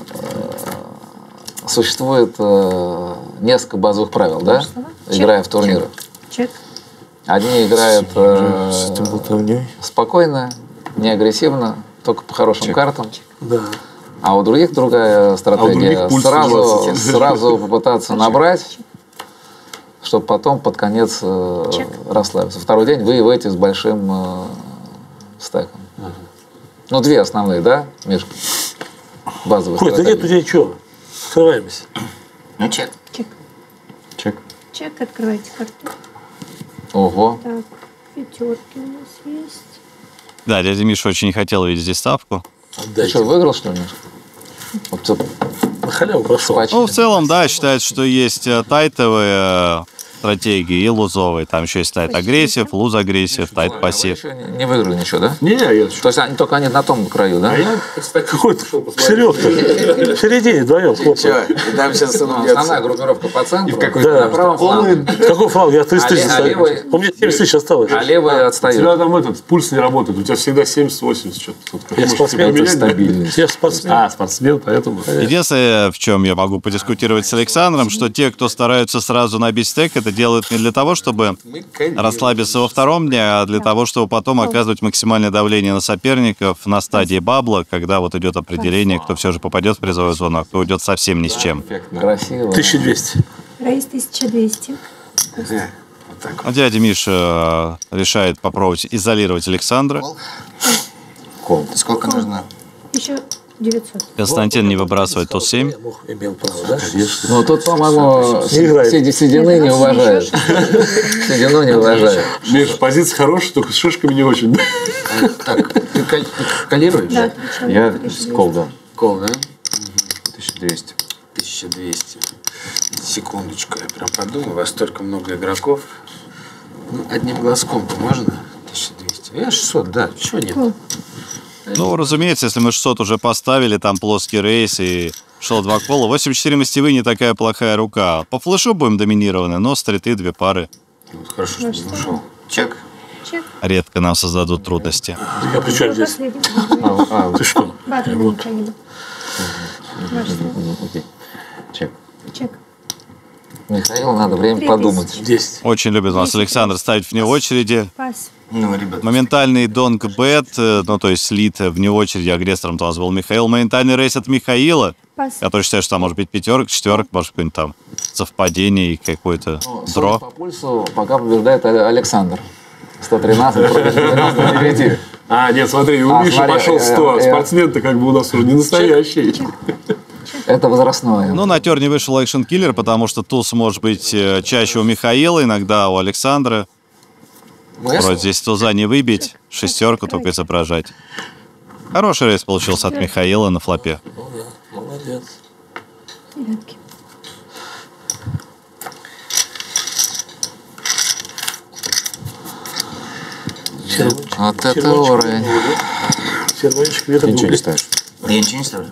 Существует несколько базовых правил, да? Играя в турниры. Чек. Одни играют спокойно, не агрессивно, только по хорошим картам. Да. А у других другая стратегия. Сразу попытаться набрать, чтобы потом под конец расслабиться. Второй день вы выйдете с большим стеком. Ну, две основные, да, Мишка? Базовые Коль, да нет у тебя ничего. Открываемся. Ну, чек. Чек, открывайте карту. Ого. Так, пятерки у нас есть. Да, дядя Миша очень не хотел видеть здесь ставку. Ты что, выиграл, что ли, Мишка? На халяву прошел. Ну, в целом, да, считает, что есть тайтовые стратегии и лузовые. Там еще есть тайт-агрессив, луз-агрессив, тайт-пассив. Не выиграли ничего, да? Не, я... То есть только они на том краю, да? А я, кстати, Какой-то Серега. В середине вдвоем. Там сейчас Основная группировка по центру. Да. На правом фланге. Какой фланг? Я 30 тысяч оставил. У меня 70 тысяч осталось. А левый У отстает. тебя там пульс не работает, у тебя всегда 70-80 что-то. Я спортсмен. Стабильность. Я спортсмен. А, спортсмен, поэтому... Единственное, в чем я могу подискутировать с Александром, что те, кто стараются сразу набить стек, это делают не для того, чтобы расслабиться во втором дне, а для того, чтобы потом оказывать максимальное давление на соперников на стадии бабла, когда вот идет определение, кто все же попадет в призовую зону, а кто уйдет совсем ни с чем. Красиво. 1200. Рейс 1200. А дядя Миша решает попробовать изолировать Александра. Сколько нужно? Еще 900. Константин не выбрасывает туз 7. Имел право, да? Ну, тут, по-моему, играет. седины не уважают. Седину не уважают. Миш, позиция хорошая, только с шишками не очень. Так, ты калируешь? Да, Я кол, да. Кол, да? 1200. 1200. Секундочку, я прям подумаю, у вас столько много игроков. Ну, одним глазком-то можно? 1200. Я 600, да, чего нет? Ну, разумеется, если мы 600 уже поставили, там плоский рейс и шел 2 кола, 84 мастевые не такая плохая рука. По флешу будем доминированы, но стриты 2 пары. Ну, хорошо, что не ушел. Чек. Чек. Редко нам создадут трудности. Я при чем здесь? Последний. Ты что? Батл Михаила. Окей. Чек. Чек. Михаилу надо время 3000. подумать. 10. Очень любит вас Александр ставить вне очереди. Пас. Ну, ребят. Моментальный донг бет, ну то есть слит вне очереди, агрессором у нас был Михаил. Моментальный рейс от Михаила. Пас. Я тоже считаю, что там может быть пятерка, четверка, может какое-нибудь там совпадение и какой-то Судя дро. по пульсу, пока побеждает Александр. 113 против 99. А, нет, смотри, у Миши смотри, пошел 100. Спортсмен-то как бы у нас уже не настоящий. Это возрастное. Ну, на тер не вышел экшен киллер, потому что туз может быть чаще у Михаила, иногда у Александра. Вроде здесь туза не выбить, шестерку только изображать. Хороший рейс получился от Михаила на флопе. Молодец. Девятки. Вот это уровень. Червончик где-то Ты ничего не будет. ставишь? Я ничего не ставлю.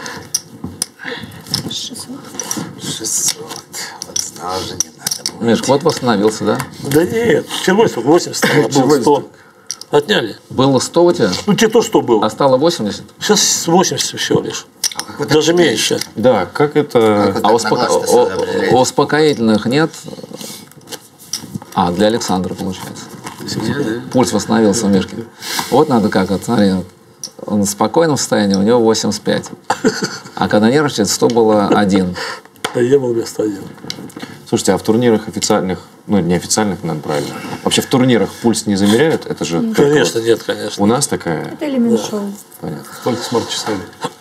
600. 600. Вот тоже не надо было. Миш, вот восстановился, да? Да нет, червонец только 80 стало, а было 100. Отняли. Было 100 у тебя, Ну, тебе то, что было. а стало 80. Сейчас 80 всего лишь. Даже меньше. Да, как это... А успокоительных нет. А, для Александра получается. Пульс восстановился у Мишки. Вот надо как, вот, смотри, вот. Он в спокойном состоянии, у него 85. А когда нервничает, 100 было 1. Да я был вместо 1. Слушайте, а в турнирах официальных, ну, не официальных, наверное, правильно. Вообще в турнирах пульс не замеряют? Это же... только Конечно, вот нет, конечно. У нас такая... Это элемент шоу. Понятно. Только смарт-часами.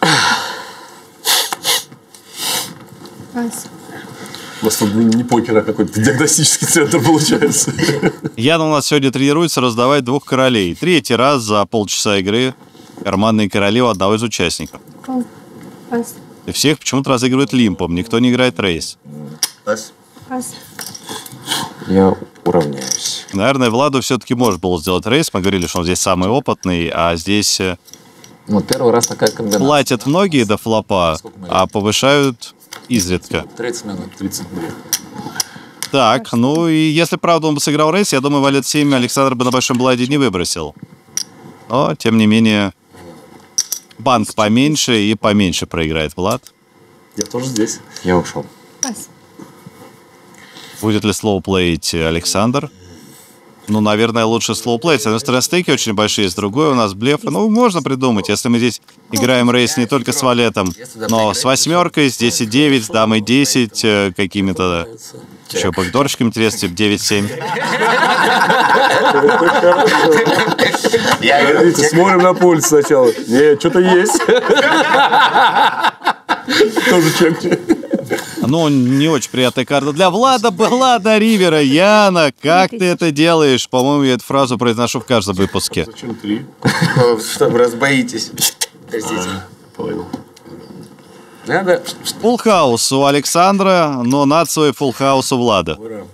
Пас. У нас тут не покер, а какой-то диагностический центр получается. Ян у нас сегодня тренируется раздавать 2 королей. 3-й раз за полчаса игры карманные короли у одного из участников. Кол. Пас. И всех почему-то разыгрывают лимпом, никто не играет рейс. Пас. Пас. Я уравняюсь. Наверное, Владу все-таки может было сделать рейс. Мы говорили, что он здесь самый опытный, а здесь Вот первый раз такая комбинация. платят многие до флопа, а повышают изредка. 30 минут. 32. Так, ну и если правда он бы сыграл рейс, я думаю, валет 7 Александр бы на большом бладе не выбросил. Но, тем не менее, банк поменьше и поменьше проиграет Влад. Я тоже здесь. Я ушел. Пас. Будет ли слоуплеить Александр? Ну, наверное, лучше слоуплей. С одной стороны, стейки очень большие, с другой у нас блефы. Ну, можно придумать, если мы здесь играем рейс не только с валетом, но с восьмеркой, с 10-9, с дамой 10, какими-то еще бэкдорчиками интересными, типа 9-7. Смотрите, смотрим на пульс сначала. Нет, что-то есть. Тоже чек. Ну, не очень приятная карта для Влада была до ривера. Яна, как ты это делаешь? По-моему, я эту фразу произношу в каждом выпуске. Зачем 3? Чтобы разбоитесь. Простите. Понял. Надо. Фулл хаус у Александра, но над свой фулл хаус у Влада.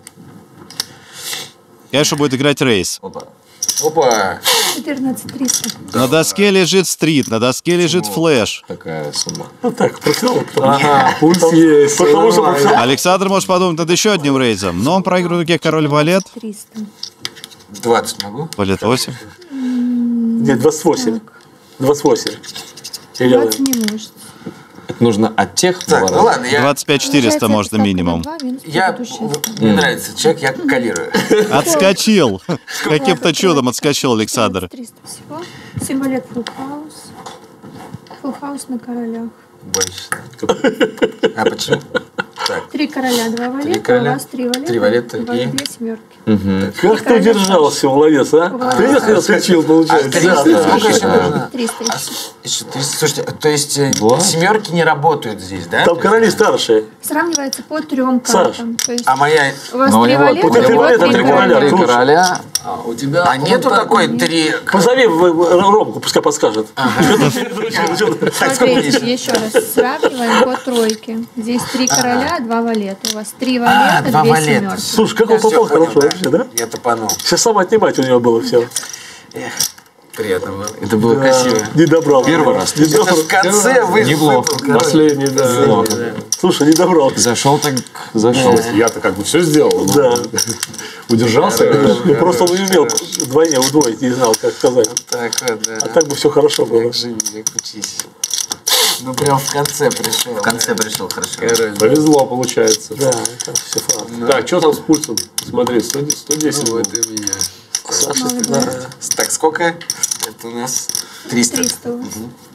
Конечно, будет играть рейс. Опа. 14300. На доске лежит стрит, на доске лежит флэш. Такая сумма. Ну так, прокинул. Ага, пульс есть. Потому что Александр может подумать над еще одним рейзом, но он проигрывает в руке король валет. 300. 20 могу? Валет 8. Нет, 28. 28. 20 не может. Это нужно от тех Так, ну ладно, я... 25 400 можно минимум. Мне нравится человек, я калирую. Отскочил. Каким-то чудом отскочил Александр. 300 всего. Символет full house. Full house на королях. Больше. А почему? Так. 3 короля, 2 валета, Три короля, у вас 3 валета, три валета у вас и- 2 семерки. Как ты удержался, молодец, а? Ты я отскочил, получается. 300, сколько еще нужно? 300. Еще 300. Слушайте, то есть семерки не работают здесь, да? Там короли старшие. Сравнивается по 3 картам. То есть А моя... у вас Но у 3 него валета, вот это у вас валета, 3 три короля. короля. Три Лучше. короля. У тебя А нету такой 3... Позови Ромку, пускай подскажет. Так, сколько Смотрите, здесь? еще раз. Сравниваем по тройке. Здесь 3 короля, 2 валета. У вас 3 валета, 2 два валета. семерки. Слушай, как он Всё, попал понял, хорошо да. вообще, да? Я топанул. Сейчас сам отнимать у него было все. Приятно было. Это было красиво. Не добрал. Первый раз. Не Это добрал. в конце Неплохо. Последний, да. Слушай, не добрал. Зашел так, зашел. Я-то как бы все сделал. но Да. Удержался. Ну, просто он не умел вдвойне удвоить, не знал, как сказать. Так вот, да. А так бы все хорошо было. Как живи, как учись. Ну, прям в конце пришел. В конце пришел, хорошо. Король. Повезло, получается. Да, это все факт. Так, что там с пульсом? Смотри, 110. Вот и меня. Саша, Так, сколько? Это у нас 300. 300 у вас.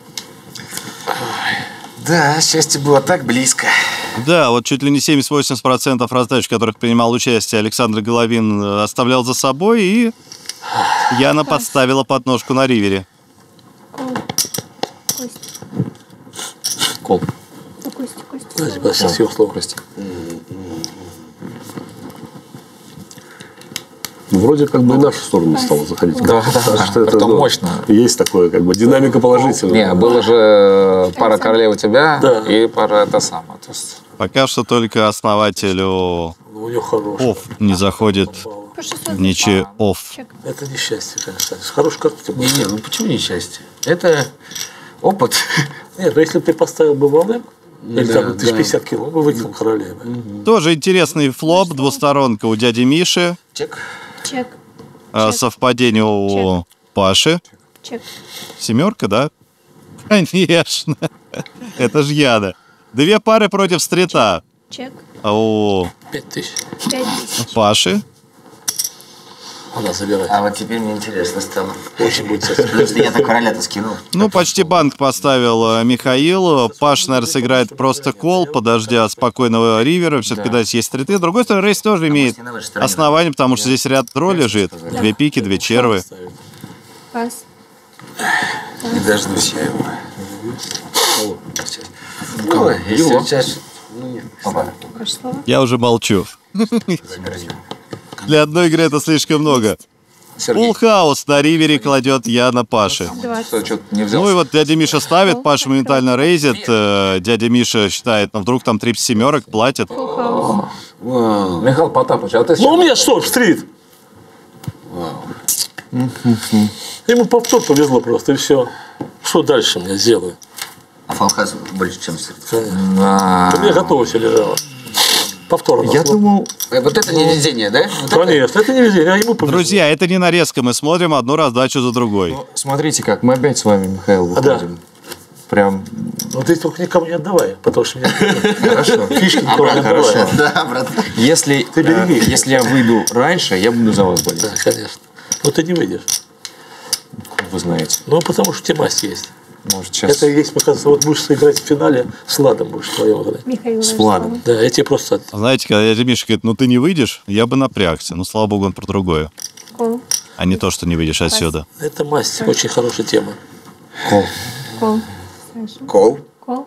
Да, счастье было так близко. Да, вот чуть ли не 70-80% раздач, в которых принимал участие Александр Головин, оставлял за собой, и Яна подставила подножку на ривере. Кость. Кол. Кости. сейчас его слово. Вроде как бы и наша сторона стала заходить. Да, Что это, притом ну, мощно. Есть такое, как бы, динамика положительная. Не, было же пара королей у тебя Да. и пара это самое. То есть Пока что только основателю Ну, у него хороший. ОФ не заходит По 600. в ничьи ОФ. Чек. Это несчастье, конечно. Хорошая карта у тебя была. Не, ну почему несчастье? Это опыт. Нет, ну если бы ты поставил бы волны, или Да, там 1050 да. кило, он бы выкинул королей. Тоже интересный флоп, двусторонка у дяди Миши, Чек. Чек. совпадение у Паши. Чек. Семерка, да? Конечно. Это ж Яна. 2 пары против стрита. Чек. А у 5000. 5000. Паши Она забирает. А вот теперь мне интересно стало. Очень будет кстати. Потому что я-то короля-то скинул. ну, почти банк поставил Михаил. Паш, наверное, сыграет просто кол, подождя спокойного ривера. Все-таки, да, есть стриты. С другой стороны, рейс тоже имеет основание, потому что здесь ряд дро лежит. 2 пики, 2 червы. Пас. Не дождусь я его. Ну, если сейчас... Ну, нет. Ваше слово. Я уже молчу. Для одной игры это слишком много. Фулл хаус на ривере кладет Яна Паши. 20. что-то не взял. Ну и вот дядя Миша ставит, Паша моментально рейзит. Дядя Миша считает, ну вдруг там 3 семерок платит. Full house. Вау. Михаил Потапович, а ты с Ну, у чем? меня что, стрит. Ему повтор повезло просто, и все. Что дальше мне сделаю? А фалхаз больше, чем стрит. У меня готово все лежало. Повтор. Я думал, Вот это не везение, да? Вот это? Конечно, это не везде, а ему повезло. Друзья, это не нарезка, мы смотрим одну раздачу за другой. смотрите как, мы опять с вами, Михаил, да. выходим. прям... Ну ты только никому не отдавай, потому что Хорошо. Фишки никому не Хорошо. отдавай. Да, брат. Если я выйду раньше, я буду за вас болеть. Да, конечно. Но ты не выйдешь. Вы знаете. Ну, потому что у тебя масть есть. Может, сейчас... Это есть, показывается, вот будешь играть в финале, с Владом будешь вдвоем играть. Михаил, С Владом. Да, я тебе просто... Знаете, когда дядя Миша говорит, ну ты не выйдешь, я бы напрягся. Ну, слава богу, он про другое. Кол. А не то, что не выйдешь отсюда. Это масть, очень хорошая тема. Кол. Кол. Саша. Кол. Кол.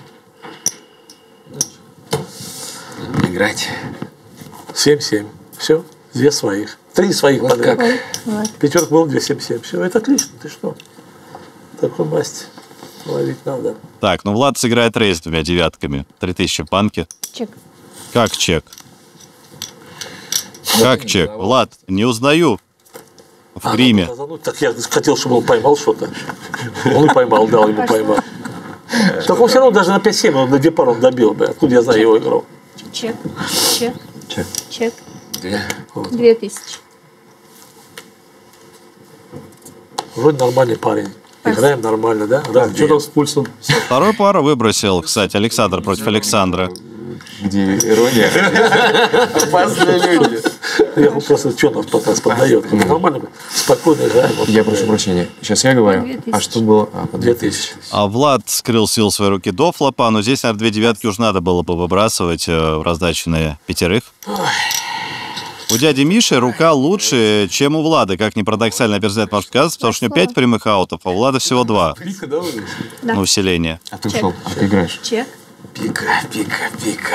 Играть. 7-7. Все, 2 своих. 3 своих Вот подряд. как. Вот. Пятерка был 2-7-7. Все, это отлично. Ты что? Такую масть ловить надо. Так, ну Влад сыграет рейс с 2 девятками. 3000 в банке. Чек. Как чек? Как чек? Влад, не узнаю. В гриме. Так я хотел, чтобы он поймал что-то. Он и поймал, дал ему поймать. Так он все равно даже на 5-7 он на депар он добил бы. Откуда я знаю его игру? Чек. Чек. Чек. Чек. 2. 2000. Вроде нормальный парень. Играем нормально, да? Да. Что там с пульсом? Вторую пару выбросил, кстати, Александр против Александра. Где ирония? Опасные люди. Я просто что нас поддает. Нормально, спокойно играем. Я прошу прощения. Сейчас я говорю. 2000. А что было? По 2000. А Влад скрыл силу своей руки до флопа, но здесь, наверное, 2 девятки уже надо было бы выбрасывать в раздачу на 5. У дяди Миши рука лучше, чем у Влада, как ни парадоксально обязательно может казаться, потому что у него 5 прямых аутов, а у Влада всего 2 Да. на усиление. А ты ушел. А ты играешь? Чек. Пика, пика, пика.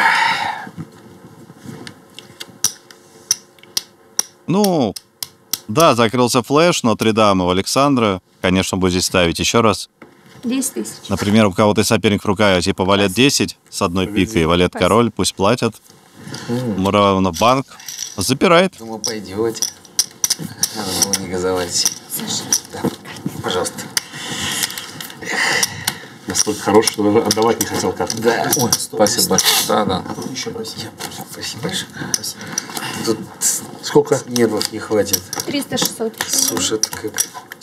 Ну, да, закрылся флеш, но 3 дамы у Александра. Конечно, будет здесь ставить еще раз. 10 000. Например, у кого-то соперник в руках, типа валет 10 с одной пикой, валет король, пусть платят. Муравна банк. Запирает. Думаю, пойдете. Надо было не газовать. Да. Пожалуйста. Настолько хороший, что даже отдавать не хотел карту. Да. Ой, спасибо большое. Да, да. Еще просить. Спасибо большое. Тут Сколько? нервов не хватит. 300-600. Слушай, это как...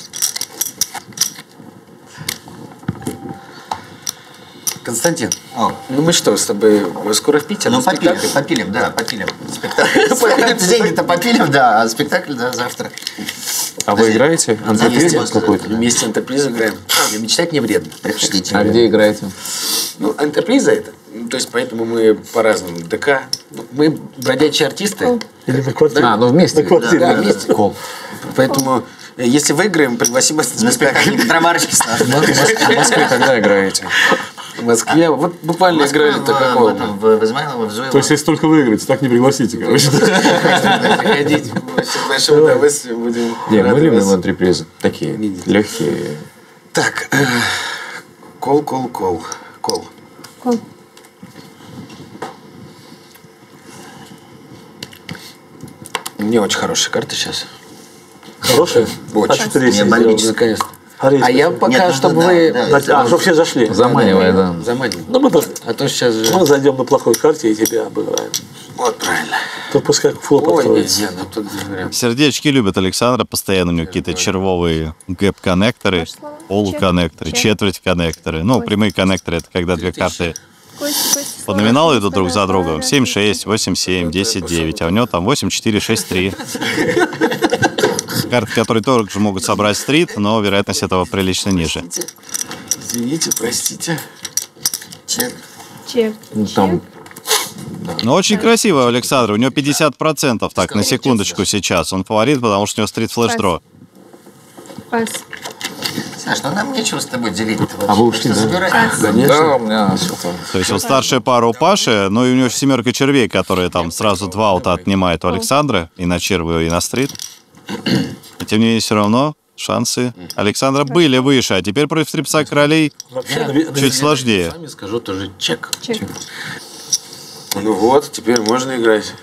Константин, ну мы что, с тобой скоро в Питер? Ну, попилим, да, попилим. Спектакль. Деньги-то попилим, да, а спектакль, да, завтра. А вы играете? Антреприз какой-то? Вместе антреприз играем. Мечтать не вредно. Прочтите. А где играете? Ну, антреприза это. Ну, то есть, поэтому мы по-разному. ДК. Мы бродячие артисты. Или на квартире? А, ну вместе. На квартире. Да, вместе. Поэтому, если выиграем, пригласим вас На спектакль контрамарочки с нашим. В Москве когда играете? В Москве. Вот буквально играли до какого? В Измайлово, в Зуево. То есть, если только выиграете, так не пригласите, короче. Приходите. С большим удовольствием будем. Не, мы рады любим вас антрепризы. Такие видеть. легкие. Так. Кол. Кол. Не очень хорошая карта сейчас. Хорошая? Очень. А 4 Не, больничный. Наконец-то. А А я пока, Нет, ну чтобы да, вы... да. чтобы все зашли. Заманивай, да. Заманим. Ну, мы так. А то сейчас же... Мы зайдем на плохой карте и тебя обыграем. Вот правильно. То пускай флоп Ой, откроется. нет, ну тут прям... Сердечки любят Александра, постоянно у него какие-то червовые гэп-коннекторы, полуконнекторы, четверть-коннекторы. Ну, прямые коннекторы — это когда 2 карты по номиналу идут друг за другом. 7-6, 8-7, 10-9, а у него там 8-4, 6-3. Карты, которые тоже могут собрать стрит, но вероятность этого прилично ниже. Извините, простите. Чек. Ну, там Но очень красиво у Александра. У него 50%, так, на секундочку сейчас. Он фаворит, потому что у него стрит флеш-дро. Пас. Саш, ну нам нечего с тобой делить. А вы ушли, да? Да, у меня все там. То есть вот старшая пара у Паши, но и у него 7 червей, которые там сразу 2 аута отнимает у Александра, и на червы, и на стрит. И тем не менее, все равно шансы Александра были выше, а теперь против стрипса королей чуть сложнее. Сами скажу тоже чек. Чек. Ну вот, теперь можно играть.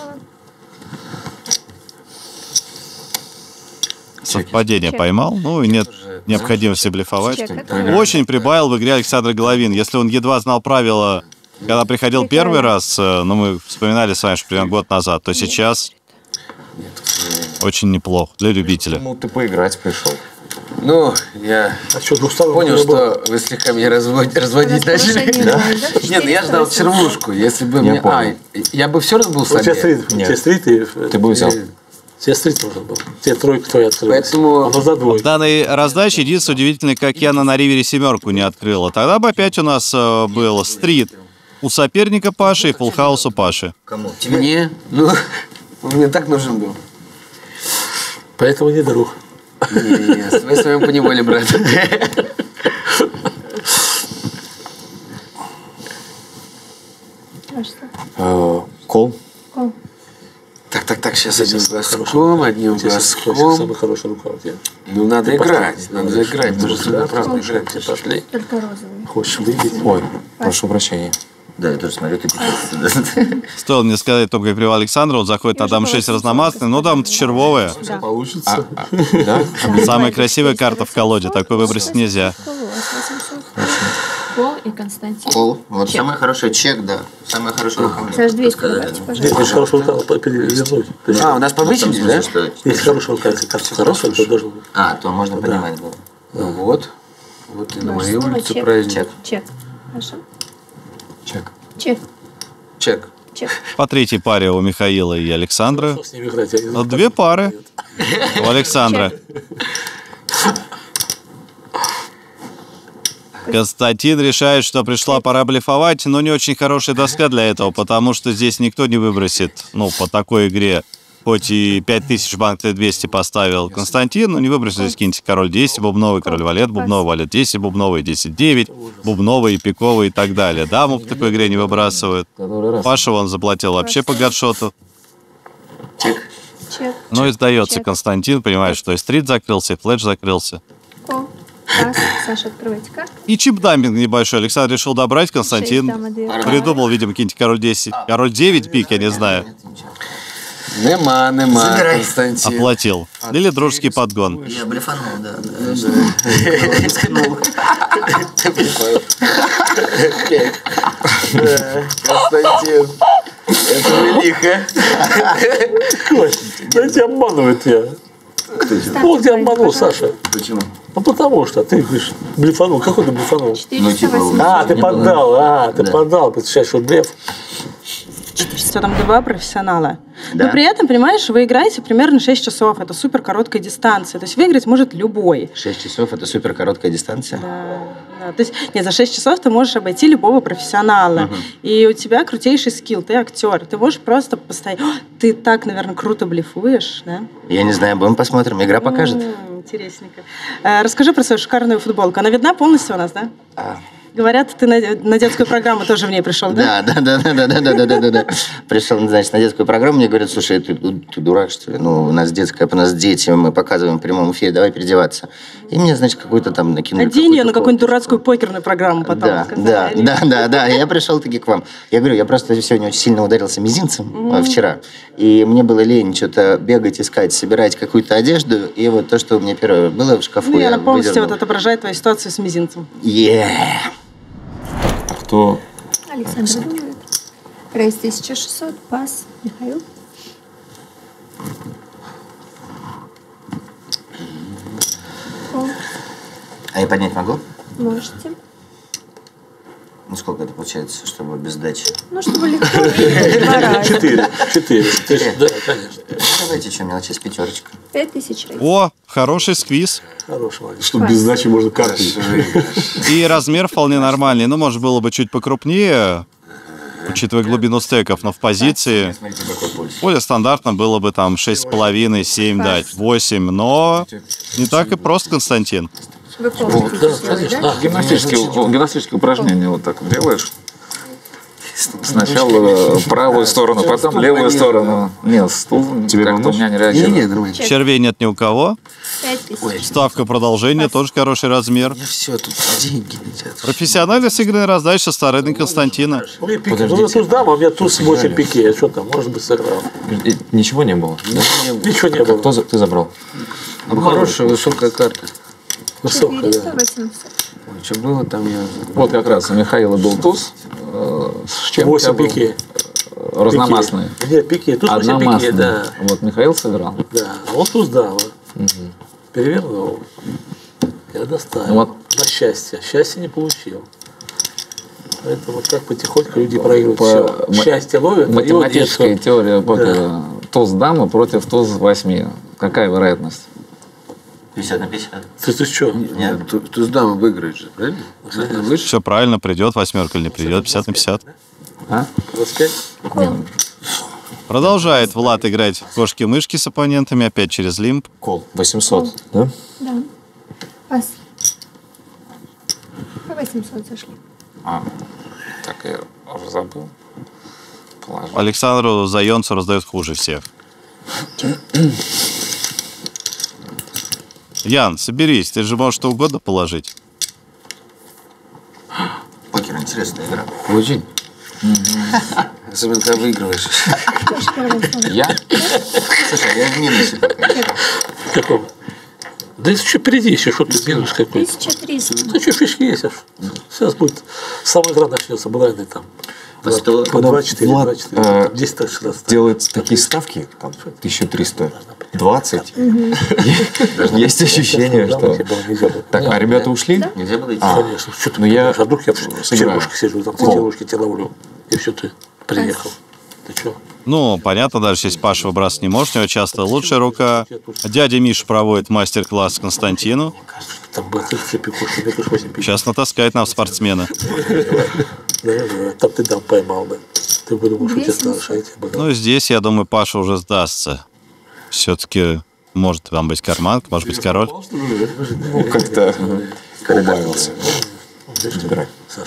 Совпадение поймал, ну и нет необходимости блефовать. Чек. Очень прибавил в игре Александр Головин. Если он едва знал правила, когда приходил первый раз, ну мы вспоминали с вами, что примерно год назад, то сейчас очень неплохо для любителя. Ну, ты поиграть пришел. Ну, я понял, что вы слегка меня разводить начали. Да? Нет, я ждал червушку. Если бы мне... я бы все равно был слабее. Ты бы взял. Тебе стрит нужен был. Тебе тройку твою открылась. Поэтому... В данной раздаче единственное удивительно, как Яна на ривере семерку не открыла. Тогда бы опять у нас был стрит у соперника Паши и фулл-хаус у Паши. Кому? Мне? Ну, он мне так нужен был. Поэтому не друг. Не, вы с вами поневоле, брат. Кол. Так, сейчас одним глазком. Самая хорошая рука у тебя. Ну, надо играть. Мы же сюда правда играть. Пошли. Только розовый. Хочешь выиграть? Ой, прошу прощения. Да, я тоже смотрю, ты печатаешь. Стоило мне сказать, только как привел Александр, он заходит на дам 6 разномастный, но там червовая. Получится. Да? Самая красивая карта в колоде, такой выбросить нельзя. Пол и Константин. Пол. Вот самый хороший чек, да. Самая хорошая рука. Саш, 200 добавьте, пожалуйста. Есть хорошая рука, перевернуть. У нас повысили, да? Есть хорошая рука, если карта хорошая, то должен быть. То можно понимать было. Ну вот. Вот и на моей улице праздник. Чек. Хорошо. Чек. Чек. По третьей паре у Михаила и Александра. С ними играть, я не знаю. 2 пары у Александра. Константин решает, что пришла пора блефовать, но не очень хорошая доска для этого, потому что здесь никто не выбросит, по такой игре. Хоть и 5000 банк Т200 поставил Константин, но не выбросит здесь какие-нибудь король 10, бубновый, король валет, бубновый, валет 10, бубновый, 10-9, бубновый, пиковый и так далее. Даму в такой игре не выбрасывают. Паша он заплатил вообще по гадшоту. Чек. Ну и сдается Константин, понимает, что и стрит закрылся, и флэш закрылся. Пол. Саша, открывайте карту. И чип-дампинг небольшой. Александр решил добрать, Константин придумал, видимо, какие-нибудь король 10. Король 9 пик, я не знаю. Нема, Константин. Оплатил. Или дружеский подгон. Я блефанул, да. Константин. Это вы лихо. Да тебя обманывает я. Он тебя обманул, Саша. Почему? Ну, потому что ты говоришь, блефанул. Какой ты блефанул? 480. Ты поддал. Ты поддал. Представляешь, что блеф. Все там 2 профессионала. Да. Но при этом, понимаешь, вы играете примерно 6 часов. Это супер короткая дистанция. То есть выиграть может любой. 6 часов – это супер короткая дистанция? Да. То есть, за 6 часов ты можешь обойти любого профессионала. Угу. И у тебя крутейший скилл. Ты актер. Ты можешь просто постоять. Ты так, наверное, круто блефуешь, да? Я не знаю, будем посмотрим. Игра покажет. Интересненько. Расскажи про свою шикарную футболку. Она видна полностью у нас, да? Говорят, ты на детскую программу тоже в ней пришел, да? Да. Пришел, значит, на детскую программу, мне говорят, слушай, ты дурак, что ли? Ну, у нас детская, у нас дети, мы показываем в прямом эфире, давай переодеваться. И мне, значит, какой-то там накинули. Одень ее на какую-нибудь дурацкую покерную программу потом. Да. Я пришел таки к вам. Я говорю, я просто сегодня очень сильно ударился мизинцем вчера. И мне было лень что-то бегать, искать, собирать какую-то одежду. И вот то, что у меня первое было в шкафу, я она полностью вот отображает твою ситуацию с мизинцем. Кто? Александр думает. Рейс 1600, пас. Михаил. А я поднять могу? Можете. Ну, сколько это получается, чтобы без сдачи? Ну, чтобы легко выиграть 2 раза. 4. Да, конечно. Давайте, что, мелочи с 5. 5000 рейс. О, хороший сквиз. Хороший молодец. Чтобы без сдачи можно карты. И размер вполне нормальный. Ну, может, было бы чуть покрупнее, учитывая глубину стеков, но в позиции более стандартно было бы там 6,5, 7 дать, 8, но не так и просто, Константин. Вы помните, да? Гимнастические упражнения вот так делаешь. Сначала правую сторону, потом левую сторону. Нет, стул как-то у меня не реагирует. Червей нет ни у кого. 5000. Ставка продолжения, тоже хороший размер. Все, тут деньги летят. Профессионально сыгранная раздача со стороны Константина. У туз дама, у меня туз 8 пике. Что там, может быть, сыграл? Ничего не было? Ничего не было. Кто ты забрал? Хорошая, высокая карта. Высокая, да. 400-800. Что было там, я... Вот как раз у Михаила был туз. С чем 8 пике. Разномастный. Нет, пике. Туз 8 пике, да. Вот Михаил сыграл. Да, а он туз дама. Перевернул. Я достаю. Вот. На счастье. Счастье не получил. Поэтому вот так потихоньку люди проигрывают все. Счастье ловят. Математическая теория покера. Туз дамы против туз 8. Какая вероятность? 50 на 50. Ты что? Нет, туз дамы выиграет же, правильно? Все правильно, придет восьмерка или не придет, 50 на 50. А? 25? Продолжает Влад играть в кошки-мышки с оппонентами, опять через лимб. Кол. 800, да? Да. Пас. По 800 зашли. Так, я уже забыл. Положил. Александру Заенцу раздает хуже всех. Ян, соберись, ты же можешь что угодно положить. Покер интересная игра. Очень. Особенно, когда выигрываешь. Я? Слушай, я в минусе пока. Каком? Да если что, впереди еще, что ты минус какой? 1300. Ну что, фишки есть. Сейчас будет, самая игра начнется, блайны там. По 2-4, Влад 2-4. 10 так раз. делает такие ставки, там, 1320. Есть ощущение, что... Так, а ребята ушли? Нельзя было идти. Конечно. Что ты, ну я а вдруг я в червушке сижу, там, в червушке тебя ловлю. И все, ты приехал. Ты что? Ну, понятно, даже если Паша выбрасывать не может, у него часто лучшая рука. Дядя Миша проводит мастер-класс Константину. Там бахать все пикушки, пикуш 8 пикуш. Сейчас натаскает нам спортсмена. Да, там ты дам поймал, да. Ты выдумал, что тебе старше, а я тебе Ну, здесь, я думаю, Паша уже сдастся. Все-таки может там быть карман, может быть король. Ну, как-то убавился. Забирай.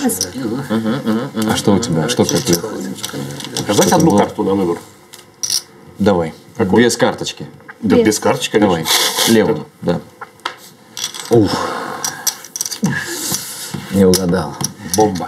А что у тебя? Что ты? Ждать одну карту на выбор. Давай. Какой? Без карточки. Да, без карточки, конечно. Давай. Левую, да. Ух. Не угадал. Бомба.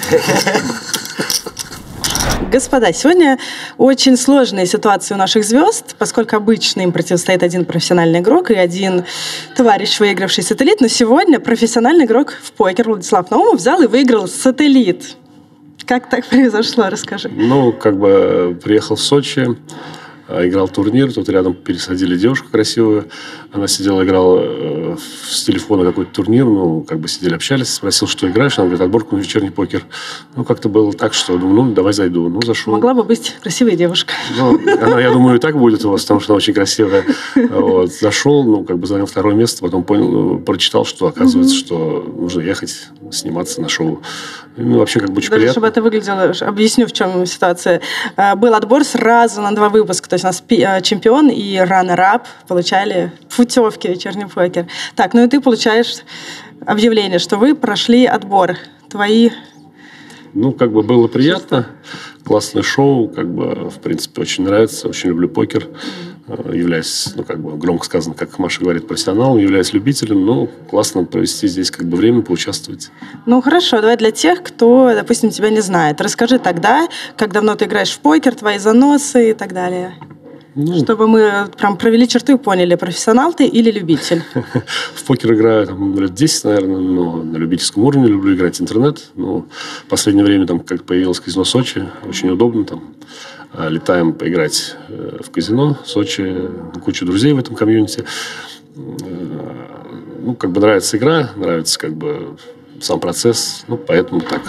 Господа, сегодня очень сложная ситуация у наших звезд, поскольку обычно им противостоит один профессиональный игрок и один товарищ, выигравший сателлит, но сегодня профессиональный игрок в покер Владислав Наумов взял и выиграл сателлит. Как так произошло? Расскажи. Ну, как бы приехал в Сочи, играл турнир, тут рядом пересадили девушку красивую, она сидела, играла с телефона какой-то турнир, ну, как бы сидели, общались, спросил, что играешь, она говорит, отборку на вечерний покер. Ну, как-то было так, что, думаю, ну, давай зайду. Ну, зашел. Могла бы быть красивая девушка. Ну, она, я думаю, и так будет у вас, потому что она очень красивая. Вот. Зашел, ну, как бы занял второе место, потом понял, прочитал, что, оказывается, что нужно ехать, сниматься на шоу. Ну, вообще, как бы очень Даже приятно. чтобы это выглядело, объясню, в чем ситуация. Был отбор сразу на 2 выпуска, то есть у нас чемпион и раннер-ап получали путевки в вечерний покер. Так, ну и ты получаешь объявление, что вы прошли отбор. Твои... Ну, как бы было приятно. Классное шоу, как бы, в принципе, очень нравится. Очень люблю покер. Являюсь, ну, как бы, громко сказано, как Маша говорит, профессионалом, являюсь любителем. Ну, классно провести здесь, как бы, время, поучаствовать. Ну, хорошо, давай для тех, кто, допустим, тебя не знает. Расскажи тогда, как давно ты играешь в покер, твои заносы и так далее. Ну, чтобы мы прям провели черту и поняли, профессионал ты или любитель. В покер играю там, лет 10, наверное, но на любительском уровне люблю играть в интернет. Но в последнее время, там, как появилось казино Сочи, очень удобно. Там, летаем поиграть в казино в Сочи, куча друзей в этом комьюнити. Ну, как бы нравится игра, нравится как бы сам процесс, ну, поэтому так.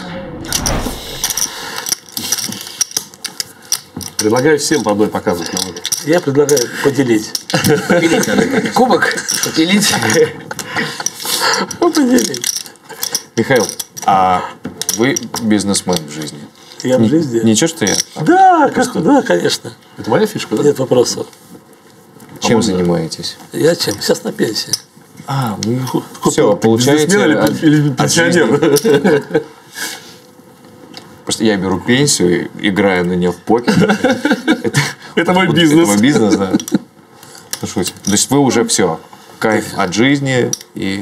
Предлагаю всем по одной показывать на выбор. Я предлагаю поделить. Поделить надо. Кубок поделить. Поделить. Михаил, а вы бизнесмен в жизни? Я в жизни? Ничего, что я? Да, да, конечно. Это моя фишка, да? Нет вопросов. Чем занимаетесь? Я чем? Сейчас на пенсии. А, вы все, получаете... Или пенсионер? Просто я беру пенсию, играю на нее в покер. Это мой бизнес. Это мой бизнес, да. Шутим. То есть вы уже все, кайф от жизни и...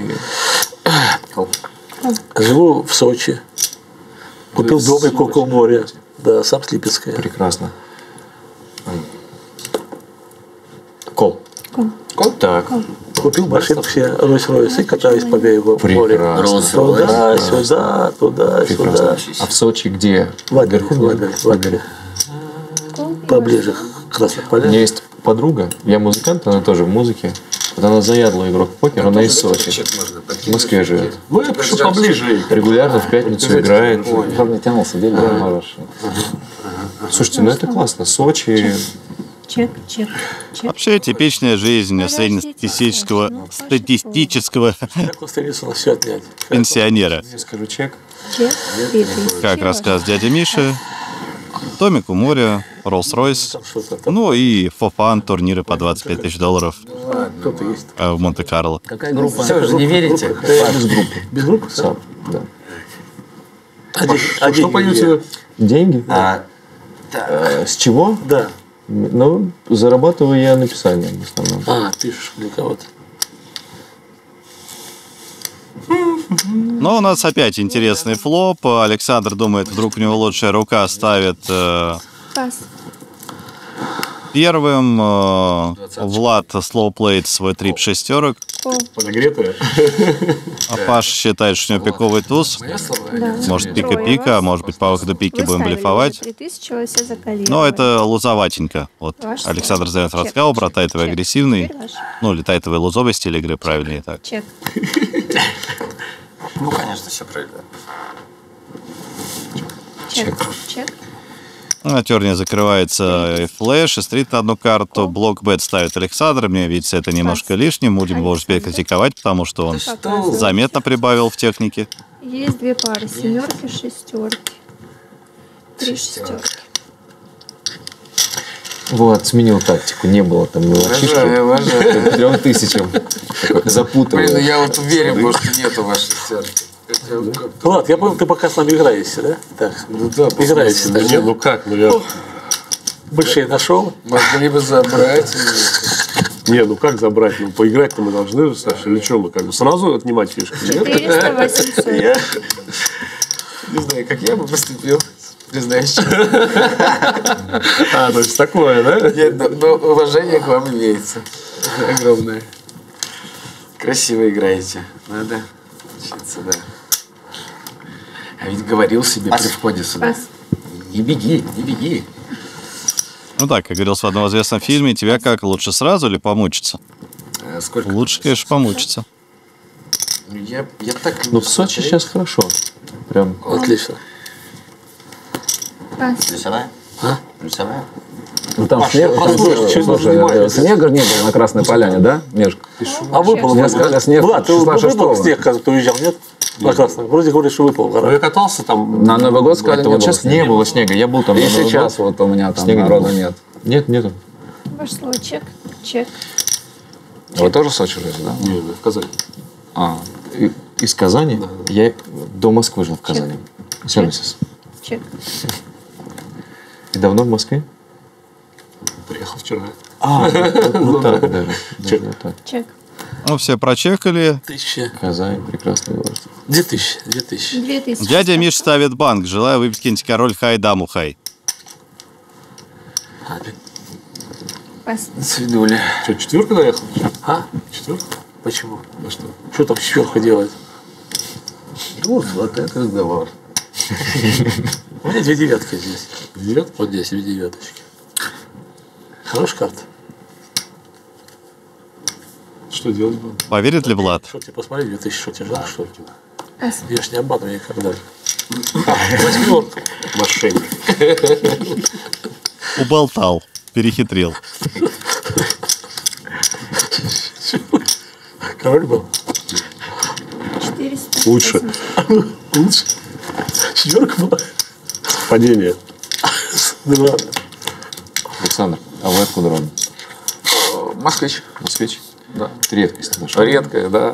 Живу в Сочи. Купил домик около моря. Да, сам с Липецкая. Прекрасно. Кол. Кол? Так. Купил машину все Ройс-Ройс и катаюсь по берегу моря. Туда, сюда, туда, сюда. А в Сочи где? В Лагере. Поближе к Красных У меня полях. есть подруга, я музыкант, она тоже в музыке. Вот она заядлый игрок в покер, она из Сочи. В Москве живет. Ну, я прошу поближе. Регулярно в пятницу играет. Чтобы не тянулся, день можешь. Слушайте, ну это классно. Сочи. Чек. Вообще типичная жизнь среднестатистического пенсионера. Я скажу чек. Как рассказ дяди Миши. Домик у моря, Роллс-Ройс, ну и фофан, турниры по $25 000 в Монте-Карло. Какая группа? Все, уже не верите? Без группы. Без группы? Сам, да. Что поете? Деньги? С чего? Да. Ну, зарабатываю я написанием в основном. Пишешь для кого-то. Но у нас опять интересный флоп. Александр думает, вдруг у него лучшая рука ставит первым. Влад слоуплеит свой трип шестерок. Подогретая. А Паш считает, что у него пиковый туз. Может, пика-пика, а может быть, по выходу пики будем блефовать. Но это лузоватенько. Вот Александр Зайцев рассказал про тайтовый агрессивный. Ну, или тайтовый лузовый стиль игры, правильнее так. Ну, конечно, все правильно. Чек. На терне закрывается флеш, и стрит на одну карту. Блок-бет ставит Александр. Мне видится это немножко лишним. Будем его уже теперь критиковать, потому что он заметно прибавил в технике. Есть две пары. Семерки, шестерки. 3 шестерки. Вот, сменил тактику. Не было там мелочишки. 3000. Запутал. Блин, я вот уверен, что нету вашей шестерки. Влад, я понял, ты пока с нами играешься, да? Так, играешься. Да нет, ну как, ну я... Большие нашел? Могли бы забрать. Не, ну как забрать? Ну поиграть-то мы должны, Саша, или что, мы как бы сразу отнимать фишки? 400-800. Не знаю, как я бы поступил. Признаюсь. То есть такое, да? Нет, но уважение к вам имеется. Огромное. Красиво играете. Надо учиться, да. А ведь говорил себе при входе сюда. Не беги. Ну так, как говорилось в одном известном фильме, тебя как, лучше сразу или помучиться? Сколько? Лучше, конечно, помучиться. Я так... Ну, в Сочи сейчас хорошо. Прям отлично. Плюсовая? Плюсовая? Ну там снег, снега не было на Красной Поляне, да, Мишка? А выпал. Мне сказали, снег Влад, ты выпал снег, когда ты уезжал, нет? На Красной. Вроде говоришь, что выпал. Ну я катался там. На Новый год сказали, вот сейчас не было снега. Я был там и сейчас вот у меня там снега народа нет. Нету. Вошло. Чек. Вы тоже в Сочи живете, да? Нет, в Казани. Из Казани? Да. Я до Москвы жил в Казани. Сервисис. Чек. И давно в Москве? Приехал вчера. Вот так даже. Чек. Ну, все прочекали. 1000. Казань, прекрасный город. 2000. Дядя Миш ставит банк. Желаю выпить какой-нибудь король хай, даму хай. Свидуля. Что, четверка доехал? Четверка? Почему? Ну что? Что там четверка делает? Вот этот разговор. У меня 2 девятки здесь. Девятка? Вот здесь 2 девяточки. Хорошая карта. Что делать будем? Поверит ли Влад? Что тебе посмотреть, 2000, что тебе жалко, что ли? Я ж не обманываю никогда. Мошенник. Уболтал. Перехитрил. Король был? 400. Лучше. Лучше. Четверка была. Падение. Да ладно. Александр, а вы откуда родом? Москвич. Москвич? Да. Редкость наша. Редкая, да.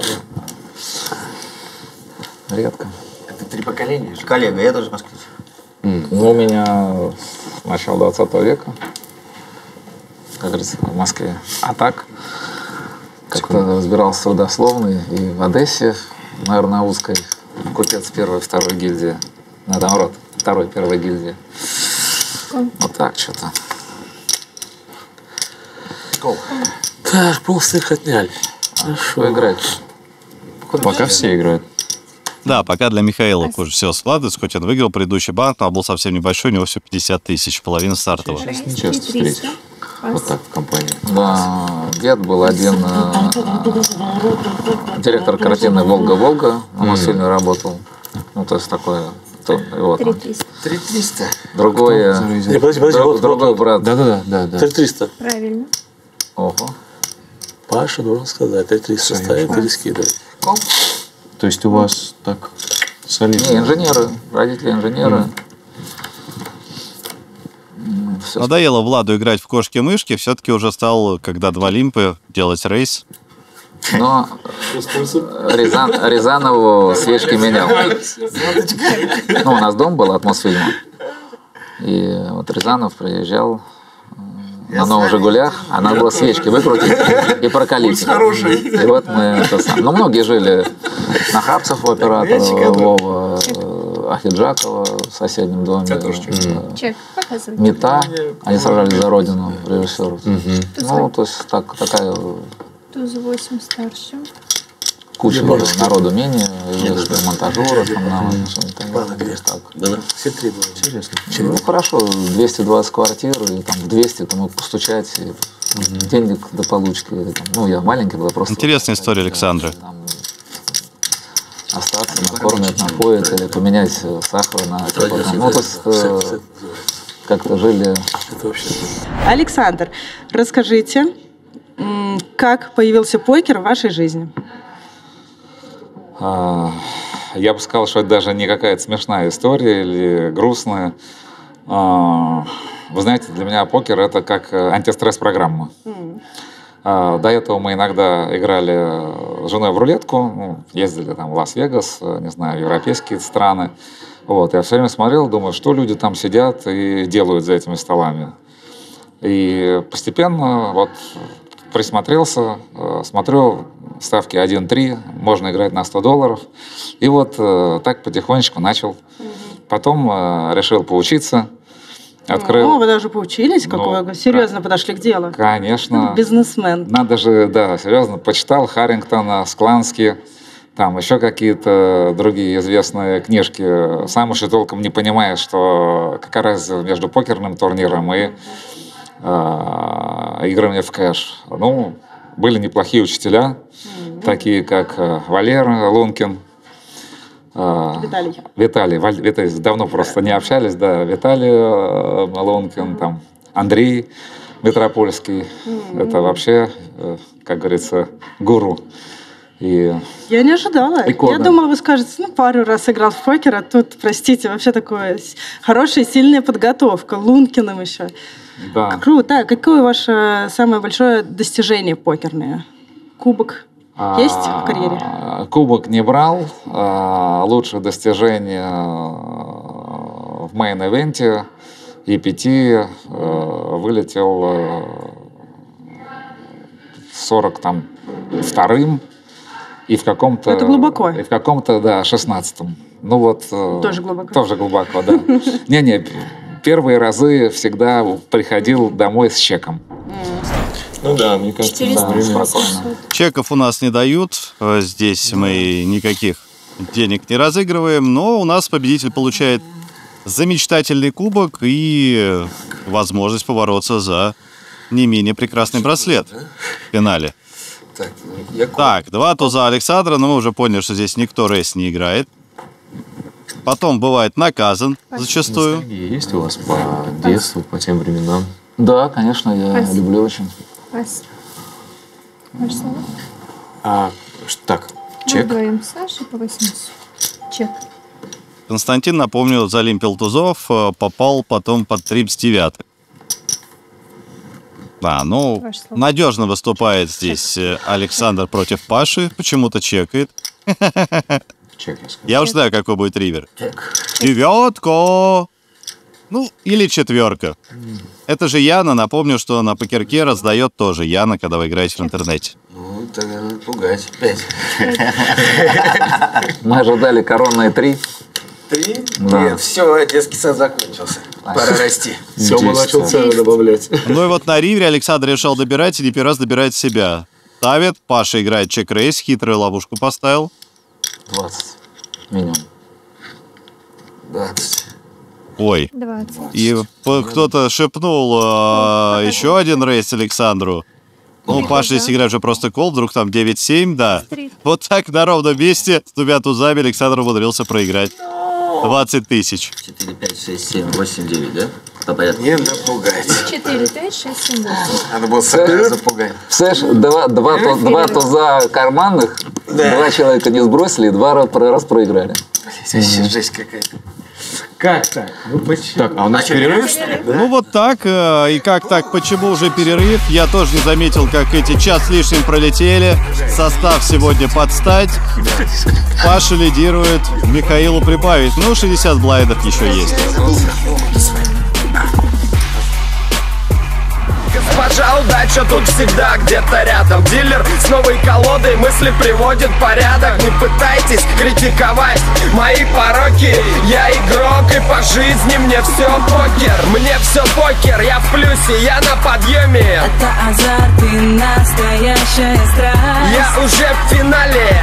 Редко. Это 3 поколения же. Коллега, я тоже москвич. Ну, у меня с начала 20 века, как говорится, в Москве. А так, как-то разбирался в родословной и в Одессе, на Арнаутской, купец 1-й, 2-й гильдии. Наоборот, 2-й, 1-й гильдии. Вот так что-то. Так, полстык отняли. Что играть? Пока все играют. Да, пока для Михаила хуже всего складывается, хоть он выиграл предыдущий банк, но был совсем небольшой, у него все 50 000, половина стартового. Сейчас не часто встретишь. Вот так в компании. Да, дед был один директор картины «Волга-Волга». На Мосфильме работал. Ну, то есть такое... Вот, 3300. Другой, другой брат. Да. 3300. Правильно. Ого. Паша должен сказать, 3300 ставит или скидывает. То есть у вас так солидно? Не, инженеры, родители инженеры. Надоело Владу играть в кошки-мышки, все-таки уже стал, когда два лимпы, делать рейс. Но Рязанову свечки менял. Ну, у нас дом был от Мосфильма. И вот Рязанов приезжал на новых «Жигулях», а надо было свечки выкрутить и прокалить. И вот мы это сам. Ну, многие жили на Хапцев у оператора, Вова, Ахиджакова в соседнем доме. Чек, показывай. Мета, они сражались за родину, режиссеров. Ну, то есть такая... Туз 8 старше. Куча народу менее, монтажеров, Все три было. Интересно. Ну, хорошо, 220 квартир, и там в 200 ты мог постучать, и денег до получки. Ну, я маленький был, просто... Интересная история Александра. Остаться, накормят, напоить, или поменять сахар на... Ну, то есть как-то жили... Александр, расскажите, как появился покер в вашей жизни? Я бы сказал, что это даже не какая-то смешная история или грустная. Вы знаете, для меня покер – это как антистресс-программа. До этого мы иногда играли с женой в рулетку, ездили там в Лас-Вегас, не знаю, в европейские страны. Вот. Я все время смотрел, думаю, что люди там сидят и делают за этими столами. И постепенно вот присмотрелся, смотрю, ставки 1-3, можно играть на $100. И вот так потихонечку начал. Потом решил поучиться. Открыл. Вы даже поучились? Как вы серьезно подошли к делу? Конечно. Бизнесмен. Надо же, да, серьезно. Почитал Харрингтона, Склански, там еще какие-то другие известные книжки. Сам еще толком не понимая, что какая разница между покерным турниром и играми в кэш. Ну, были неплохие учителя, такие как Валер Лункин, Виталий, давно просто не общались, да, Виталий Лункин, там, Андрей Метропольский, это вообще, как говорится, гуру. И... Я не ожидала. Я думала, вы скажете, пару раз играл в покер, а тут, простите, вообще такое хорошая, сильная подготовка, Лункиным еще. Да. Круто. Какое ваше самое большое достижение покерное? Кубок есть в карьере? Кубок не брал. Лучшее достижение в мейн-эвенте EPT вылетел 42-м и в каком-то... Это глубоко. И в каком-то, да, 16-м. Ну вот... Тоже глубоко. Тоже глубоко, да. Не-не, первые разы всегда приходил домой с чеком. Ну да, мне кажется, Чеков у нас не дают. Здесь мы никаких денег не разыгрываем, но у нас победитель получает замечательный кубок и возможность побороться за не менее прекрасный браслет в финале. Так, 2 туза Александра, но мы уже поняли, что здесь никто рейс не играет. Потом бывает наказан зачастую. Есть у вас по детству, по тем временам? Да, конечно, я люблю очень. Так, чек? Мы вдвоем с Сашей по 800. Чек. Константин, напомню, залимпил тузов, попал потом под 39. Да, ну, надежно выступает здесь Александр против Паши. Почему-то чекает. Я уж знаю, какой будет ривер. 9. Ну, или 4. Это же Яна. Напомню, что на покерке раздает тоже Яна, когда вы играете в интернете. Ну, тогда надо пугать. 5. Мы ожидали коронные 3. 3? Да. Нет, все, детский сад закончился. Пора расти. Сёма начал цену добавлять. Ну и вот на ривере Александр решил добирать, и не первый раз добирает себя. Ставит, Паша играет чек-рейс, хитрую ловушку поставил. 20 минимум. 20. Ой. 20. И кто-то шепнул еще один рейс Александру. Ну, Паша, если играть уже просто кол, вдруг там 9-7, да. Вот так на ровном месте с двумя тузами Александр умудрился проиграть 20 тысяч. 4, 5, 6, 7, 8, 9, да? Понятно. Не напугайте. 4, 5, 6, 7, 8. Надо было запугать. Представляешь, два туза карманных, два человека не сбросили, 2 раз проиграли. Вообще жесть какая-то. Как так? Ну почему? Так, а у нас перерыв? Ну вот так, и как так, почему уже перерыв? Я тоже не заметил, как эти час с лишним пролетели. Состав сегодня под стать. Паша лидирует, Михаилу прибавить. Ну, 60 блайдов еще есть. Госпожа удача тут всегда где-то рядом. Дилер с новой колодой мысли приводит в порядок. Не пытайтесь критиковать мои пороки. Я игрок и по жизни мне все покер. Мне все покер, я в плюсе, я на подъеме. Это азарт и настоящая страсть. Я уже в финале,